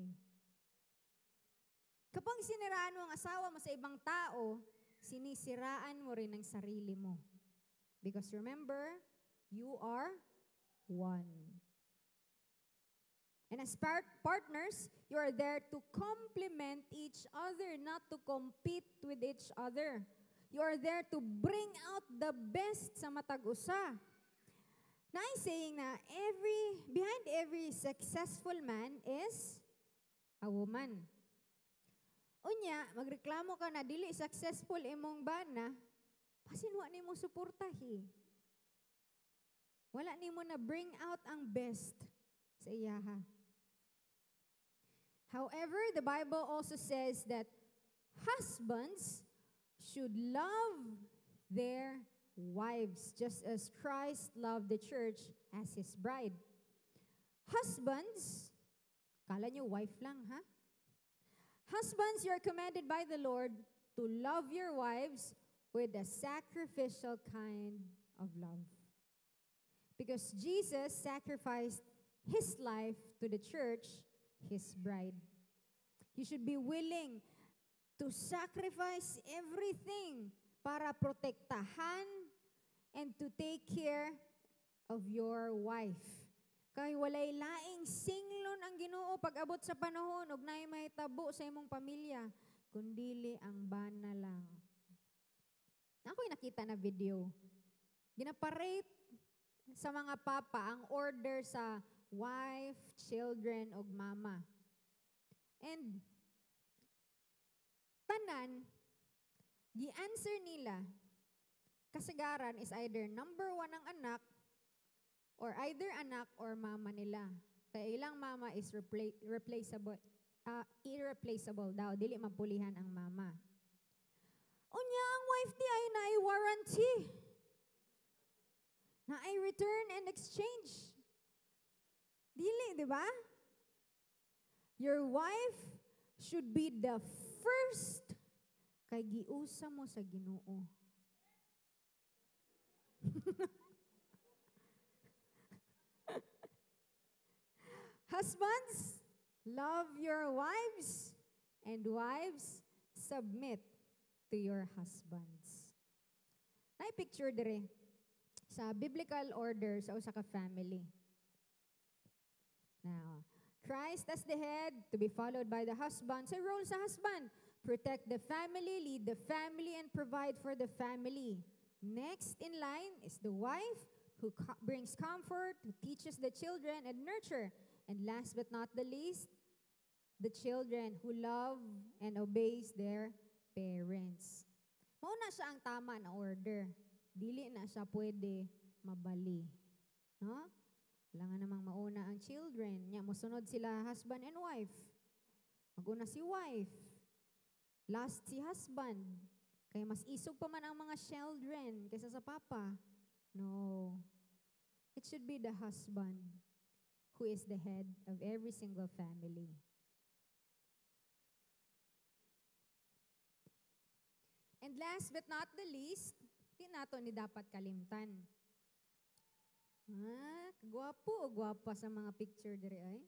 Kapag siniraan mo ang asawa mo sa ibang tao, sinisiraan mo rin ang sarili mo. Because remember, you are one. And as partners, you are there to complement each other, not to compete with each other. You are there to bring out the best sa matag usa. Na I'm saying na behind every successful man is a woman. Unya, magreklamo ka na dili successful imong bana, pasinwa nimo suportahi. Wala nimo na bring out ang best sa iyaha. However, the Bible also says that husbands should love their wives just as Christ loved the church as His bride. Husbands, kala nyo wife lang, ha? Husbands, you are commanded by the Lord to love your wives with a sacrificial kind of love. Because Jesus sacrificed His life to the church, His bride. You should be willing to sacrifice everything para protektahan and to take care of your wife. Kay walay laing singlon ang Ginoo pag-abot sa panahon ug naay mahitabo sa imong pamilya, kundili ang bana lang. Ako'y nakita na video. Ginaparate sa mga papa ang order sa wife, children, ug mama. And tanan, gi-answer nila, kasagaran is either number 1 ang anak, or either anak or mama nila. Kaya ilang mama is irreplaceable daw, dili mapulihan ang mama. Unya, ang wife di ay warranty. Na ay return and exchange. Dili, di ba? Your wife should be the first kay giusa mo sa Ginoo. Husbands, love your wives, and wives, submit to your husbands. Na-picture dire sa biblical order sa usa ka family. Now, Christ as the head, to be followed by the husband. Sa role sa husband, protect the family, lead the family, and provide for the family. Next in line is the wife, who brings comfort, who teaches the children, and nurture. And last but not the least, the children who love and obeys their parents. Mauna siya ang tama na order. Dili na siya pwede mabali. No? Kailangan namang mauna ang children. Nya, musunod sila husband and wife. Maguna si wife. Last si husband. Kaya mas isog pa man ang mga children kaysa sa papa. No. It should be the husband who is the head of every single family. And last but not the least, Di nato ni dapat kalimtan. Gwapo o gwapa sa mga picture diri ay?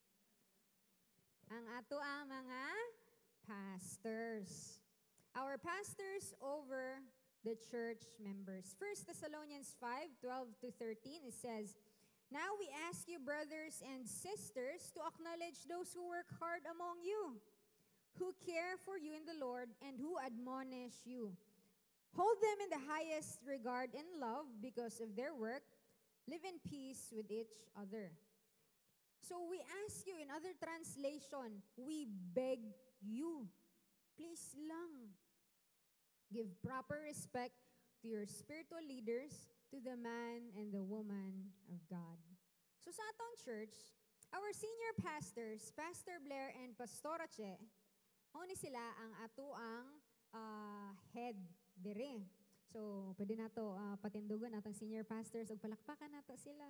Ang ato ang mga pastors. Our pastors over the church members. 1 Thessalonians 5:12-13, it says, "Now we ask you, brothers and sisters, to acknowledge those who work hard among you, who care for you in the Lord, and who admonish you. Hold them in the highest regard and love because of their work. Live in peace with each other." So we ask you, in other translation, we beg you, please lang, give proper respect to your spiritual leaders, to the man and the woman of God. So sa atong church, our senior pastors, Pastor Blair and Pastora Che, ni sila ang atuang head dire. So, pwede na to patindugan atong senior pastors ug palakpakan nato sila.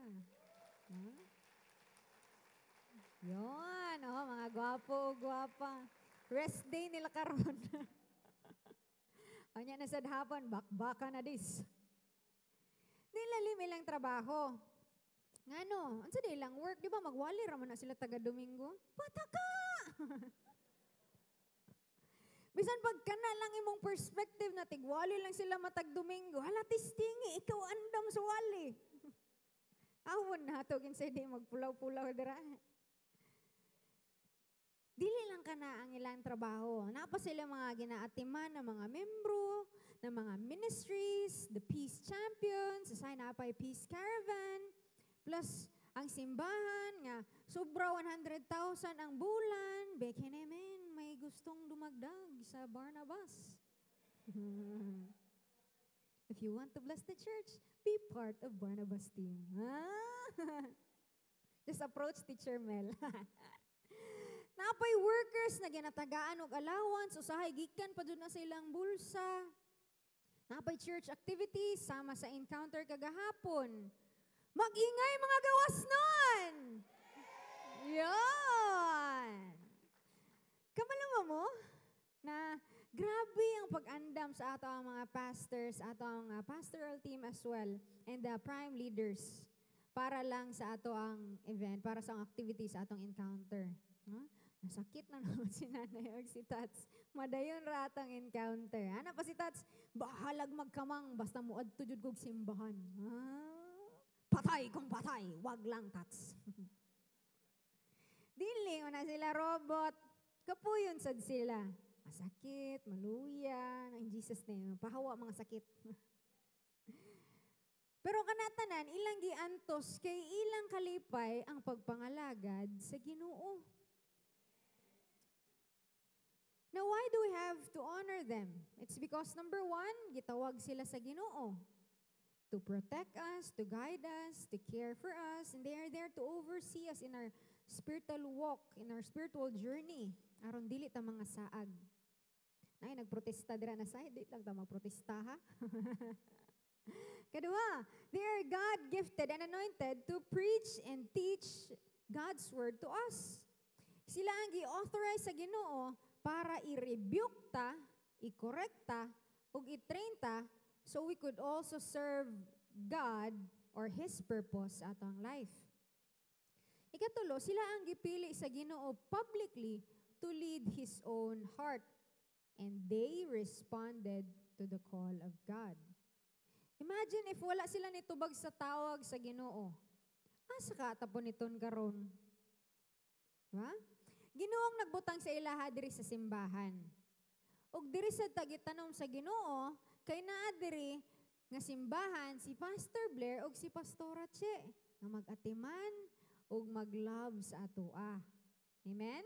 Yon, mga gwapo, gwapa. Rest day nila karon. Anya na sad hapon, bakbaka na dis. Nilalim ilang trabaho. Ngano, unsa di ilang work, di ba magwali ra man na sila taga Domingo? Pataka! Bisan pagkana lang imong perspective na tigwali lang sila matag Domingo, hala tistingi, ikaw andam sa wali. Awon na to kinsay di magpulaw-pulaw dira. Dili lang kana ang ilang trabaho. Napa sila mga ginaatiman ng mga membro, ng mga ministries, the Peace Champions, sa napay Peace Caravan, plus ang simbahan nga sobra 100,000 ang bulan. Beke naman, may gustong dumagdag sa Barnabas. If you want to bless the church, be part of Barnabas team. Just approach Teacher Mel. Napay workers na ginatagaan og allowance, usahay gikan pa dun na sa ilang bulsa. Napay church activities, sama sa encounter kagahapon. Mag-ingay mga gawas nun! Yan! Kamalama mo na grabe ang pag-andam sa ato ang mga pastors, ato ang pastoral team as well, and the prime leaders para lang sa ato ang event, para sa activities sa atong encounter. Nasakit na naman si Nanay o si Tats. Madayon ratang encounter. Ano pa si Tats? Bahalag magkamang basta muad tujud kog simbahan. Patay kung patay, wag lang Tats. Dili, na sila robot. Kapuyon sad sila. Masakit, maluya, in Jesus name. Pahawa mga sakit. Pero kanatanan, ilang giantos kay ilang kalipay ang pagpangalagad sa Ginoo. Now, why do we have to honor them? It's because number one, gitawag sila sa Ginoo to protect us, to guide us, to care for us, and they are there to oversee us in our spiritual walk, in our spiritual journey. Aron dili ta mga saag. Nay, nagprotesta dira na side, dili lang ta magprotesta ha. Kadua, they are God-gifted and anointed to preach and teach God's word to us. Sila ang gi-authorize sa Ginoo para i-rebuke ta, i-correct ta, ug i-train ta, so we could also serve God or His purpose sa atong life. Ikatulo, sila ang gipili sa Ginoo publicly to lead His own heart, and they responded to the call of God. Imagine if wala sila nitubag sa tawag sa Ginoo. Asa ka tapon niton karon? Ha? Ginoong nagbutang sa ilaha diri sa simbahan. Og diri sa tagitanom sa Ginoo, kay naa diri nga simbahan si Pastor Blair og si Pastora Che nga mag-atiman og mag-love sa atoa. Amen?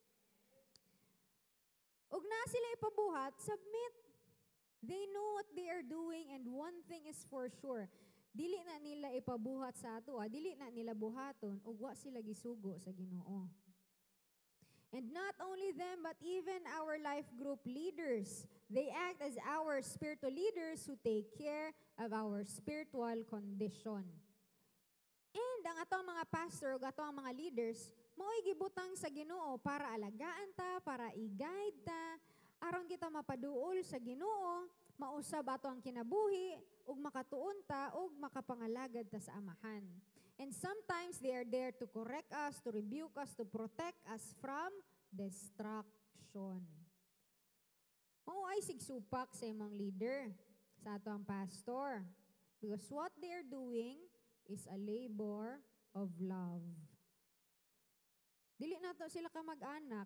Og na sila ipabuhat, submit. They know what they are doing, and one thing is for sure, dili na nila ipabuhat sa atoa, dili na nila buhaton ug wa sila gisugo sa Ginoo. And not only them, but even our life group leaders. They act as our spiritual leaders who take care of our spiritual condition. And ang atong mga pastor ug atong mga leaders, mao'y gibutang sa Ginoo para alagaan ta, para i-guide ta, aron kita mapaduol sa Ginoo, mausab ato ang kinabuhi, ug makatuon ta, ug makapangalagad ta sa Amahan. And sometimes they are there to correct us, to rebuke us, to protect us from destruction. Mao ay sigsupak sa imong leader, sa ato ang pastor. Because what they're doing is a labor of love. Dili nato sila ka mag-anak.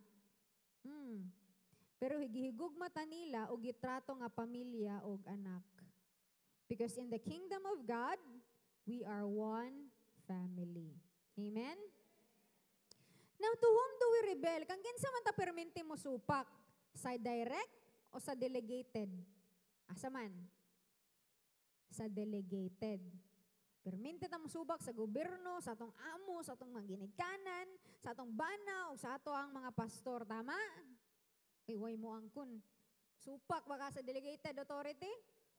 Pero higihigugma ta nila og gitrato nga pamilya og anak. Because in the kingdom of God, we are one family. Amen? Now, to whom do we rebel? Kang kinsa man ta perminti mo supak? Sa direct o sa delegated? Asa man? Sa delegated. Perminti ta mo subak sa gobyerno, sa atong amo, sa atong mga ginikanan, sa atong bana, o sa ato ang mga pastor. Tama? Way mo angkon. Supak baka sa delegated authority?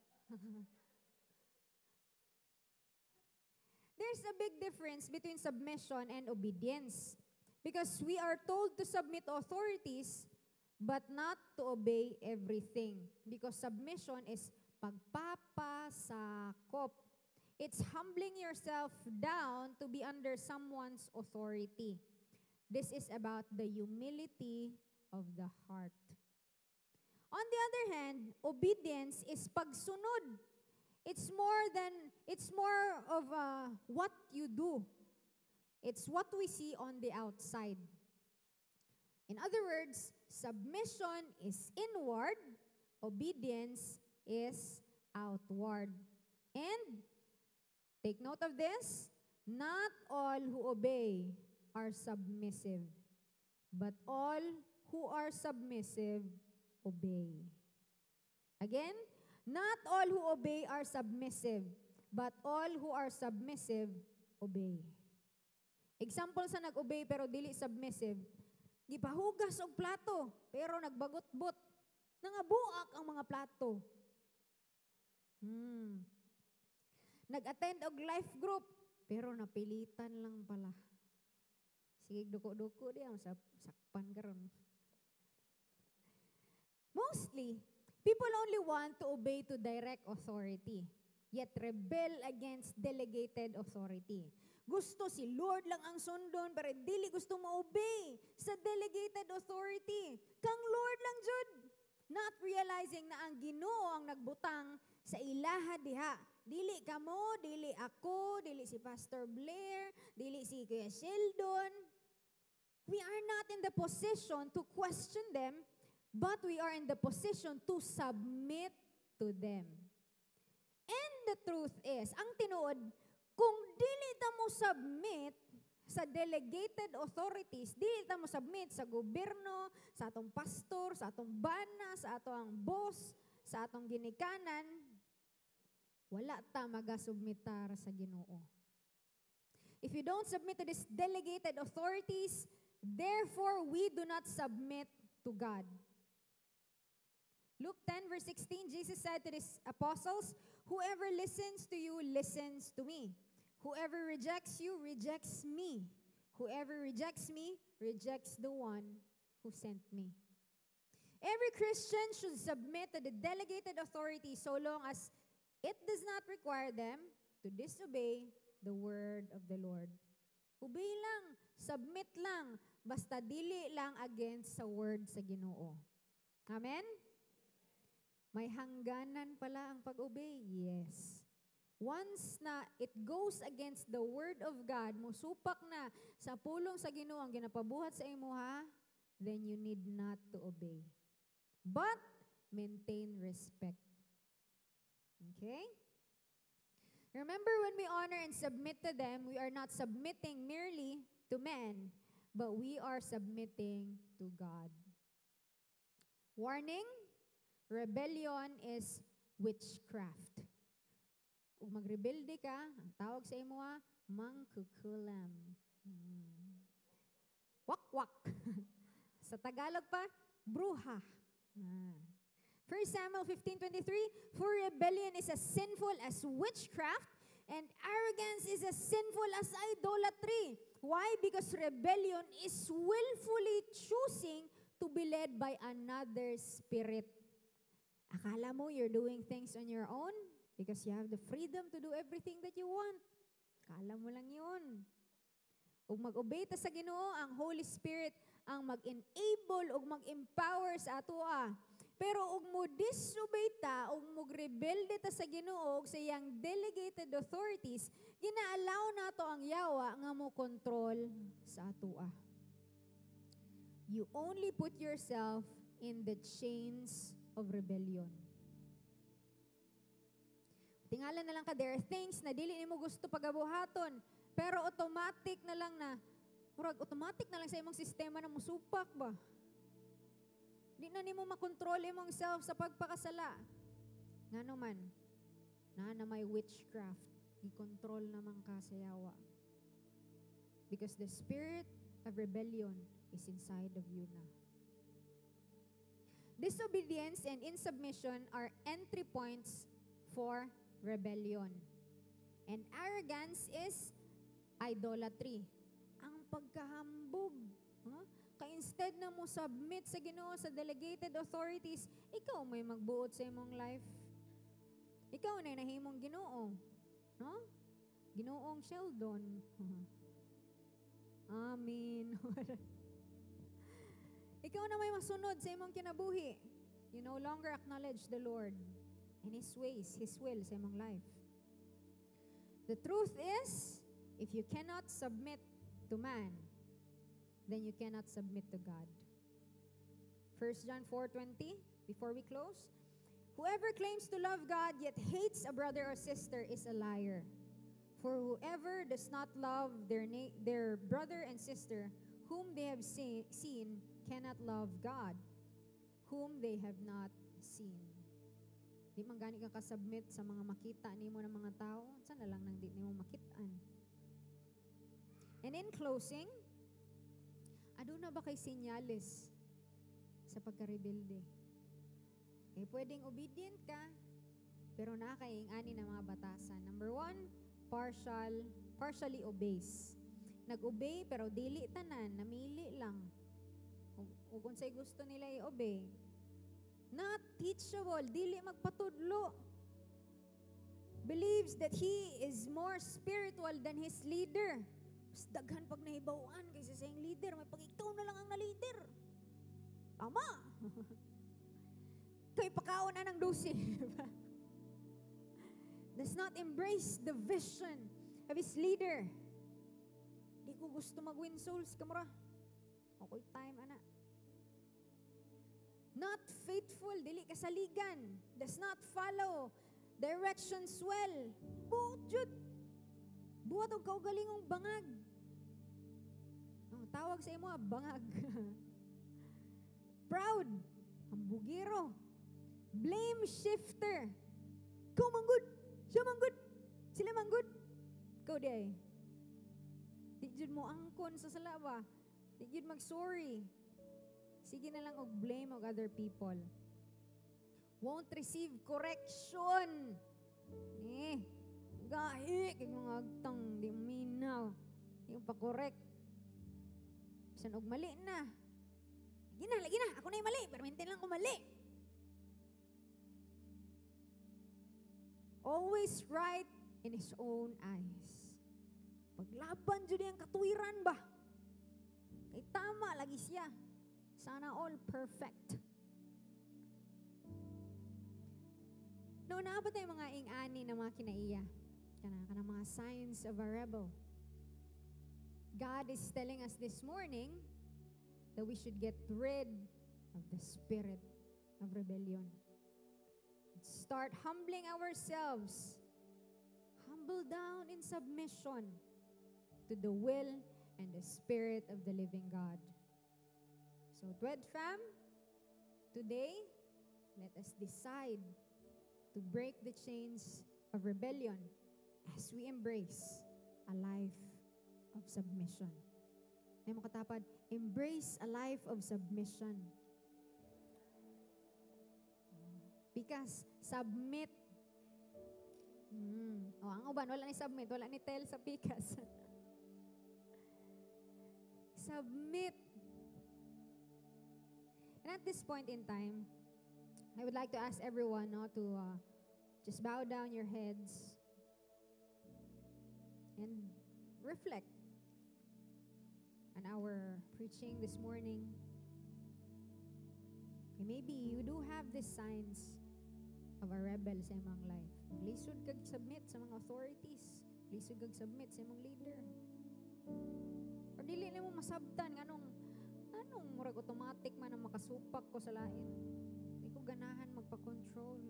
There's a big difference between submission and obedience. Because we are told to submit to authorities, but not to obey everything. Because submission is pagpapasakop. It's humbling yourself down to be under someone's authority. This is about the humility of the heart. On the other hand, obedience is pagsunod. It's more of what you do. It's what we see on the outside. In other words, submission is inward, obedience is outward. And take note of this, not all who obey are submissive, but all who are submissive obey. Again, not all who obey are submissive, but all who are submissive obey. Example sa nag-obey pero dili submissive, gipahugas og plato pero nagbagot-bot. Nangabuak ang mga plato. Nag-attend og life group pero napilitan lang pala. Sige, duko-duko diyan sa sakpan karon. Mostly, people only want to obey to direct authority, yet rebel against delegated authority. Gusto si Lord lang ang sundon, pero dili gusto mo-obey sa delegated authority. Kang Lord lang jud. Not realizing na ang Ginoo ang nagbutang sa ilaha diha. Dili kamo, dili ako, dili si Pastor Blair, dili si Kuya Sheldon. We are not in the position to question them, but we are in the position to submit to them. And the truth is, ang tinuod, kung dili ta mo submit sa delegated authorities, dili ta mo submit sa gobyerno, sa atong pastor, sa atong bana, sa atong boss, sa atong ginikanan, wala ta magasubmitar sa Ginoo. If you don't submit to these delegated authorities, therefore we do not submit to God. Luke 10 verse 16, Jesus said to his apostles, "Whoever listens to you, listens to me. Whoever rejects you, rejects me. Whoever rejects me, rejects the one who sent me." Every Christian should submit to the delegated authority so long as it does not require them to disobey the word of the Lord. Obey lang, submit lang, basta dili lang against sa word sa Ginoo. Amen? May hangganan pala ang pag-obey. Yes. Once na it goes against the word of God, musupak na sa pulong sa Ginoo ang ginapabuhat sa imuha, then you need not to obey. But maintain respect. Okay? Remember, when we honor and submit to them, we are not submitting merely to men, but we are submitting to God. Warning, rebellion is witchcraft. Kung magrebelde ka, ang tawag sa imo mangkukulam. Wak-wak. Sa Tagalog pa, bruha. 1 Samuel 15:23, "For rebellion is as sinful as witchcraft, and arrogance is as sinful as idolatry." Why? Because rebellion is willfully choosing to be led by another spirit. Akala mo you're doing things on your own because you have the freedom to do everything that you want. Akala mo lang yun. Ug mag-obey ta sa Ginoo, ang Holy Spirit ang mag-enable ug mag-empower sa atoa. Pero ug mo disobey ta ug mo rebelde ta sa Ginoo ug sa iyang delegated authorities, gina-allow nato ang yawa nga mo control sa atoa. You only put yourself in the chains of rebellion. Tingala na lang ka, there are things na dili nimo gusto pagabuhaton, pero automatic na lang sa imong sistema na musupak ba? Di na nimo makontrol imong self sa pagpakasala. Ngano man, na may witchcraft, i-control naman ka sa yawa. Because the spirit of rebellion is inside of you na. Disobedience and insubmission are entry points for rebellion. And arrogance is idolatry. Ang pagkahambog. Ka-instead na mo submit sa Ginoo, sa delegated authorities, ikaw may magbuot sa imong life. Ikaw na nahimong Ginoo. No? Ginoong Sheldon. Amen. Ikaw na may masunod sa imong kinabuhi. You no longer acknowledge the Lord and His ways, His will sa imong life. The truth is, if you cannot submit to man, then you cannot submit to God. 1 John 4:20, before we close, whoever claims to love God yet hates a brother or sister is a liar. For whoever does not love their brother and sister whom they have seen cannot love God whom they have not seen. Di man gani ka kasubmit sa mga makita nimo ng mga tao, sana lang nang di nimo makitaan. And in closing, aduna ba kay senyales sa pagkarebelde? Kay pwedeng obedient ka, pero nakaingani na mga batasan. Number 1, partially obeys. Nag-obey pero dili tanan, namili lang. O kung sa'y gusto nila i-obey. Not teachable, dili magpatudlo. Believes that he is more spiritual than his leader. Mas daghan pag nahibawaan kaysa sa yung leader, may pag ikaw na lang ang na-leader. Tama. Kay pakaon na ng dusi. Does not embrace the vision of his leader. Di ko gusto mag-win souls, kamura. Okay, time, ana. Not faithful, dili kasaligan. Does not follow directions well. Buot jud. Buhat og kaugalingong bangag. Ang tawag sa imo, bangag. Proud, hambugiro. Blame shifter. Ikaw manggod, siya manggod, sila manggod. Ikaw di ay. Di jud mo angkon sa salawa. Di jud mag-sorry. Sige na lang og blame of other people. Won't receive correction. Gahi, kay mga agtang, di minaw. Di mo pa-correct. Bisan og mali na. Lagi na, ako na yung mali, pero maintain lang ko mali. Always right in his own eyes. Paglaban dyan yung katuwiran ba? Kay tama lagi siya. Sana all perfect. No, naabot tayo mga ing-ani na mga kinaiya. Kana mga signs of a rebel. God is telling us this morning that we should get rid of the spirit of rebellion. Start humbling ourselves. Humble down in submission to the will and the spirit of the living God. So, Twed Fam, today, let us decide to break the chains of rebellion as we embrace a life of submission. May mga katapad, embrace a life of submission. Because submit. Ang uban, wala ni submit, wala ni tell sa pikas. Submit. at this point in time, I would like to ask everyone to just bow down your heads and reflect on our preaching this morning. Okay, maybe you do have these signs of a rebel sa imong life. Lisod kag submit sa mga authorities. Lisod kag submit sa imong leader. Or dili nimo masabtan anong murag automatic man ang makasupak ko sa lain. Di ko ganahan magpa-control.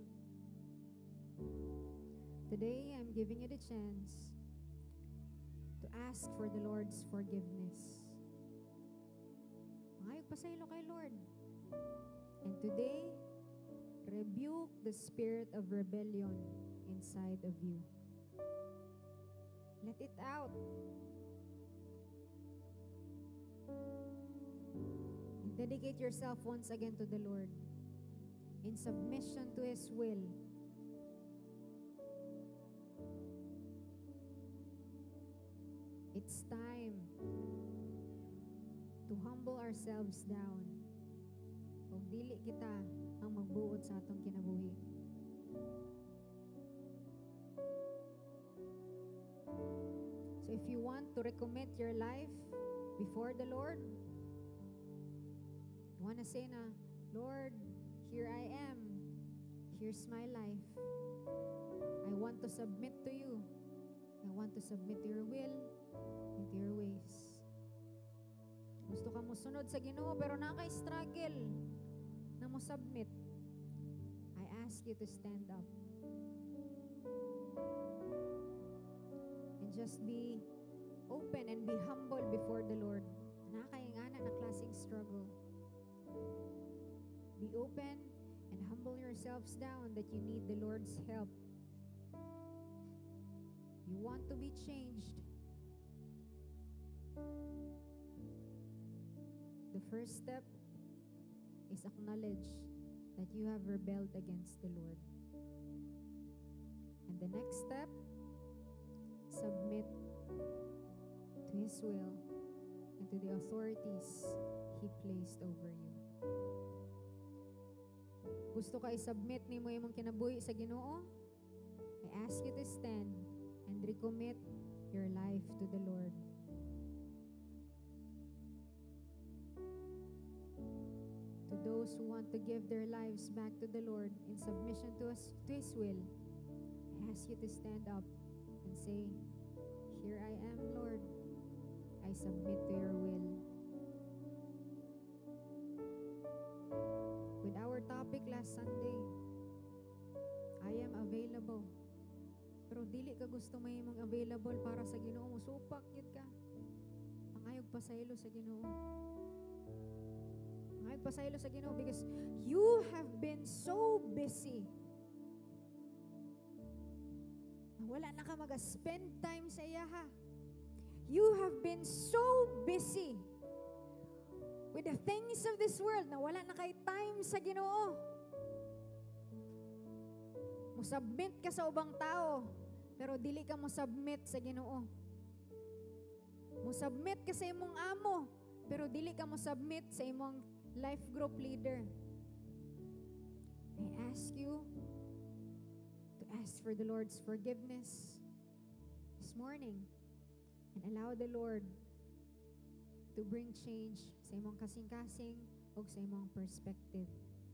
Today, I'm giving you the chance to ask for the Lord's forgiveness. Mangayog pasaylo kay Lord. And today, rebuke the spirit of rebellion inside of you. Let it out. And dedicate yourself once again to the Lord in submission to His will. It's time to humble ourselves down. O dili kita ang magbuot sa atong kinabuhi. So if you want to recommit your life before the Lord, you want to say na, Lord, here I am. Here's my life. I want to submit to you. I want to submit to your will and to your ways. Gusto ka mo sunod sa Ginoo pero nakay-struggle na mo submit. I ask you to stand up. And just be open and be humble before the Lord. Nakayangana na klaseng struggle. Be open and humble yourselves down that you need the Lord's help. You want to be changed. The first step is acknowledge that you have rebelled against the Lord. And the next step, submit to His will and to the authorities He placed over you. Gusto ka i-submit ni mo imong kinabuhi sa Ginoo? I ask you to stand and recommit your life to the Lord. To those who want to give their lives back to the Lord in submission to His will, I ask you to stand up and say, here I am, Lord. I submit to your will. With our topic last Sunday, I am available. Pero dili ka gusto may imong available para sa Ginoo mo. Supak yun ka. Pangayog pasaylo sa Ginoo. Pangayog pasaylo sa Ginoo because you have been so busy. Wala na ka mag-spend time sa iya ha. You have been so busy with the things of this world na wala na kay time sa Ginoo. Musubmit ka sa ubang tao, pero dili ka musubmit sa Ginoo. Musubmit ka sa imong amo, pero dili ka musubmit sa imong life group leader. I ask you to ask for the Lord's forgiveness this morning and allow the Lord to bring change sa imong kasing-kasing o sa imong perspective.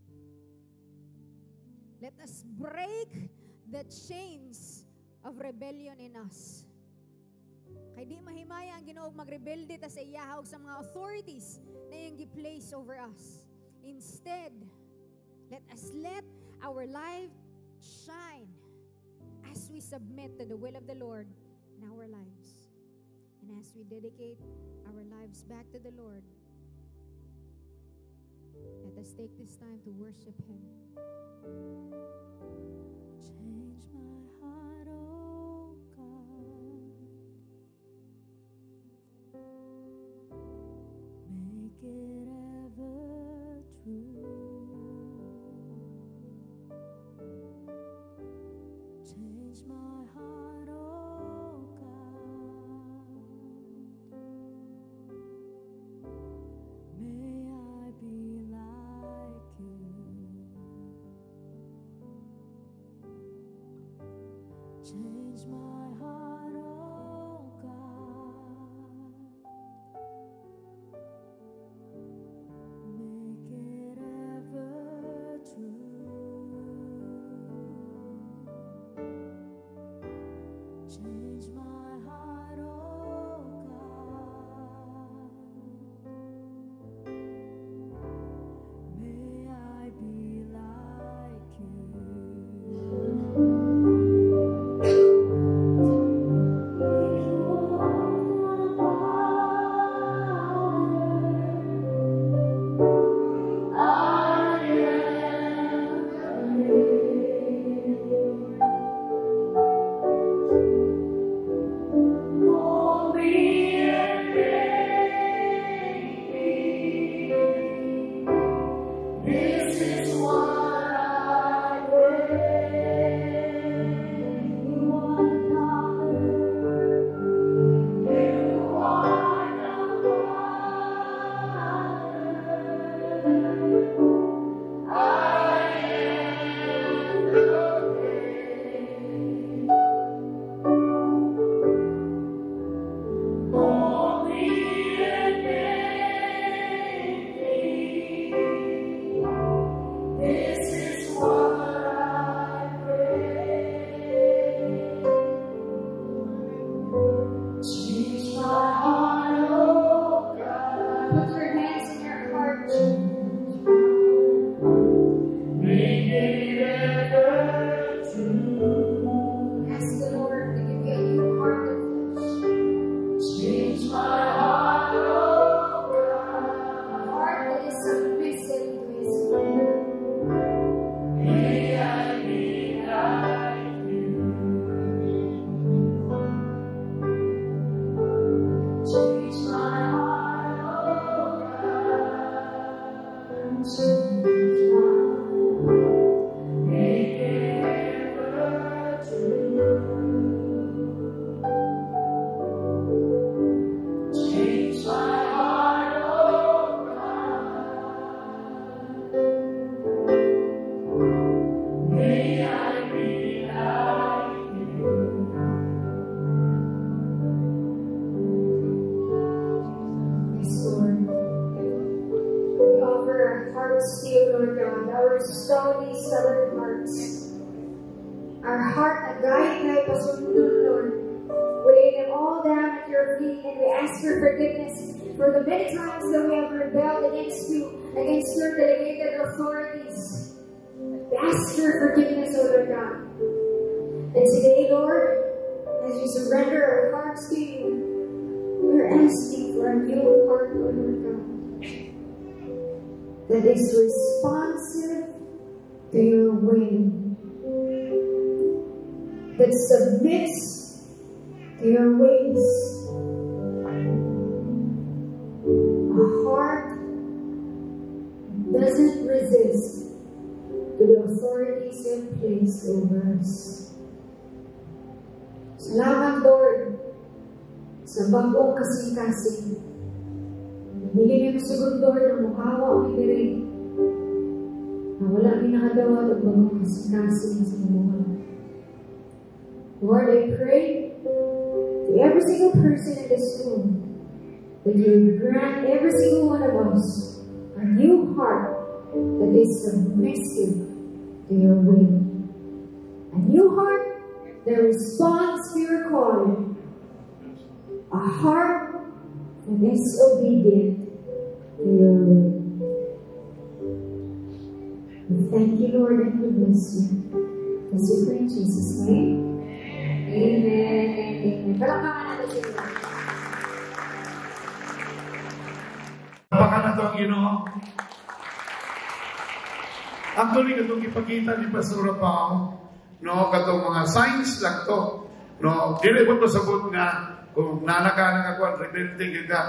Let us break the chains of rebellion in us. Kay di mahimaya ang Ginoo magrebelde ta sa iya og sa mga authorities na iyang gi-place over us. Instead, let us let our life shine as we submit to the will of the Lord in our lives. And as we dedicate our lives back to the Lord, let us take this time to worship Him. Change my heart, oh God. Make it ever true. Change my heart, oh God. May I be like Change my heart, oh God. Make it ever true. Change my heart, oh God. May I be like our heart na gayet na ipasundon, Lord. We lay them all down at your feet and we ask for forgiveness for the many times that we have rebelled against you, against your delegated authorities. We ask for forgiveness, O Lord God. And today, Lord, as we surrender our hearts to you, we're asking for a new heart, O Lord God, that is responsive to your will, that submits to your ways, a heart that doesn't resist to the authorities in place over us. Salamat, Lord, sa bagong kasing-kasing. Bigyan niyo siguro, Lord, na mukawa ang idirig na wala pinakadawat ang bagong kasing-kasing sa buhay. Lord, I pray to every single person in this room that you grant every single one of us a new heart that is submissive to your will. A new heart that responds to your calling. A heart that is obedient to your will. We thank you, Lord, and we bless you. As we pray in Jesus' name. Amen. Amen. Palakpakan natin si Lord. Palakpakan na ito ang Ginoo. Actually, katong ipakita ni Pastor Pao, no, katong mga signs lang to. No, dili mo to sabot nga kung nanaka nga kuan repenting ka.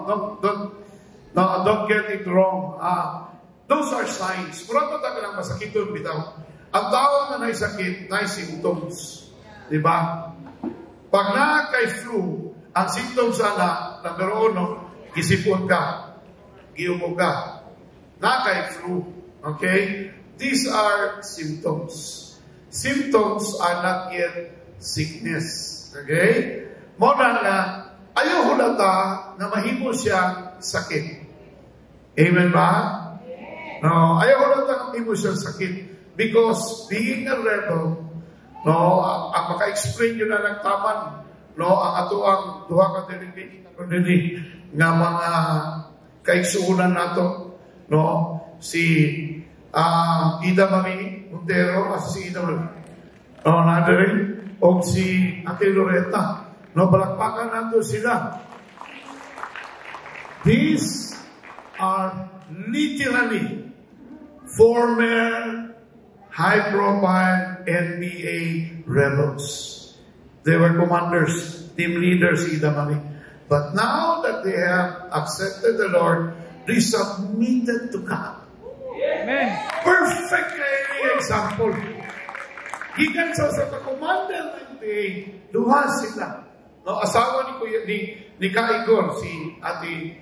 Don't get it wrong. Those are signs. Puro ta lang masakiton bitaw. Ang tao na naisakit, na symptoms. Diba? Pag na-kay flu, ang symptoms sana, number 1, gisipon ka, giumog ka. Na-kay flu. Okay? These are symptoms. Symptoms are not yet sickness. Okay? Muna nga, ayaw hulata na mahimo siya sakit. Amen ba? No, ayaw hulata na mahimo siya sakit. Because being a rebel, no, ang maka-explain yun na lang taman, no, ang ato ang duha ka dili nga mga kaigsuunan nato, no, si Ida Marie Montero, si Ida Marie, no, nadiri, o si Ate Loretta, no, balakpakan nato sila. These are literally former high-profile NBA rebels. They were commanders, team leaders, Ida Marie. But now that they have accepted the Lord, they submitted to God. Amen. Perfect example. Gikan sa commander ng NBA, duha sila. No, asawa ni Kuya ni Kaigor, si Ate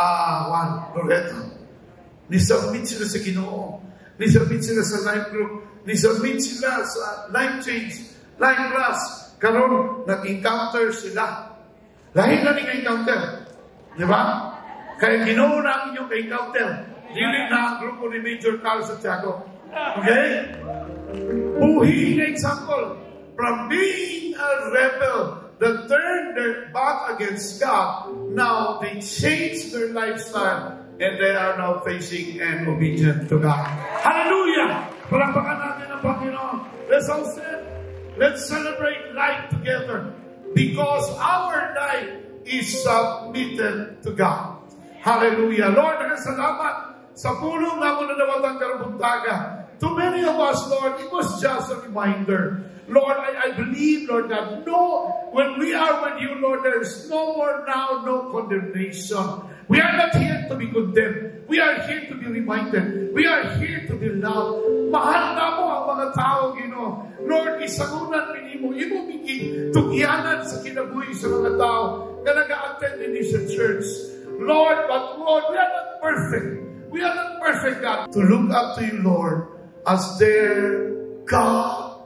Juan Loretta. Nisubmit sila sa Ginoo. Nisubmit sila sa life group. Nisubmit sila sa life change, life class. Karon nag-encounter sila. Lahit na ning encounter. Di ba? Kaya Ginoo namin yung encounter. Dili na ang grupo ni Major Carl Santiago. Okay? Buhi na example. From being a rebel that turned their back against God, now they changed their lifestyle and they are now facing and obedient to God. Hallelujah! Palakpakan natin ang Panginoon. Let's all stand. Let's celebrate life together because our life is submitted to God. Hallelujah. Lord, salamat sa pulong na mo na nawatang karabuntaga. To many of us, Lord, it was just a reminder. Lord, I believe, Lord God, when we are with you, Lord, there is no more now, no condemnation. We are not here to be condemned. We are here to be reminded. We are here to be loved. Mahal na mo ang mga tao, Ginoo. Lord, isagunan mo, imo miki, tugyanan sa kinabuhi sa mga tao na nag-a-attend din sa church. Lord, but Lord, we are not perfect. We are not perfect, God. To look up to you, Lord, as their God,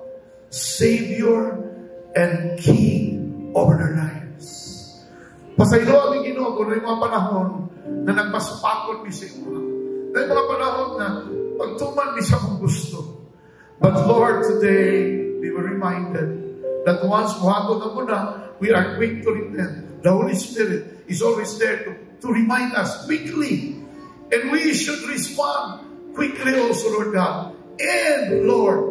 Savior, and King over their lives. Pasaylo ang Ginoo kung may mga panahon na nagpasapakot ni sa iyo. May mga panahon na pagtuman ni sa kong gusto. But Lord, today, we were reminded that once buhato na muna, we are quick to repent. The Holy Spirit is always there to remind us quickly. And we should respond quickly also, Lord God. And Lord,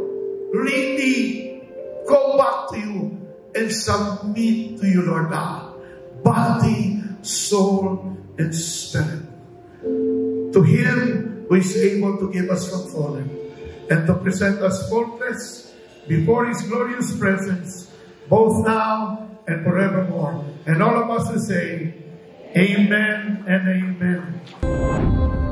really go back to you and submit to you, Lord God. Body, soul, and spirit. To Him who is able to keep us from falling and to present us faultless before His glorious presence, both now and forevermore. And all of us will say, Amen and Amen.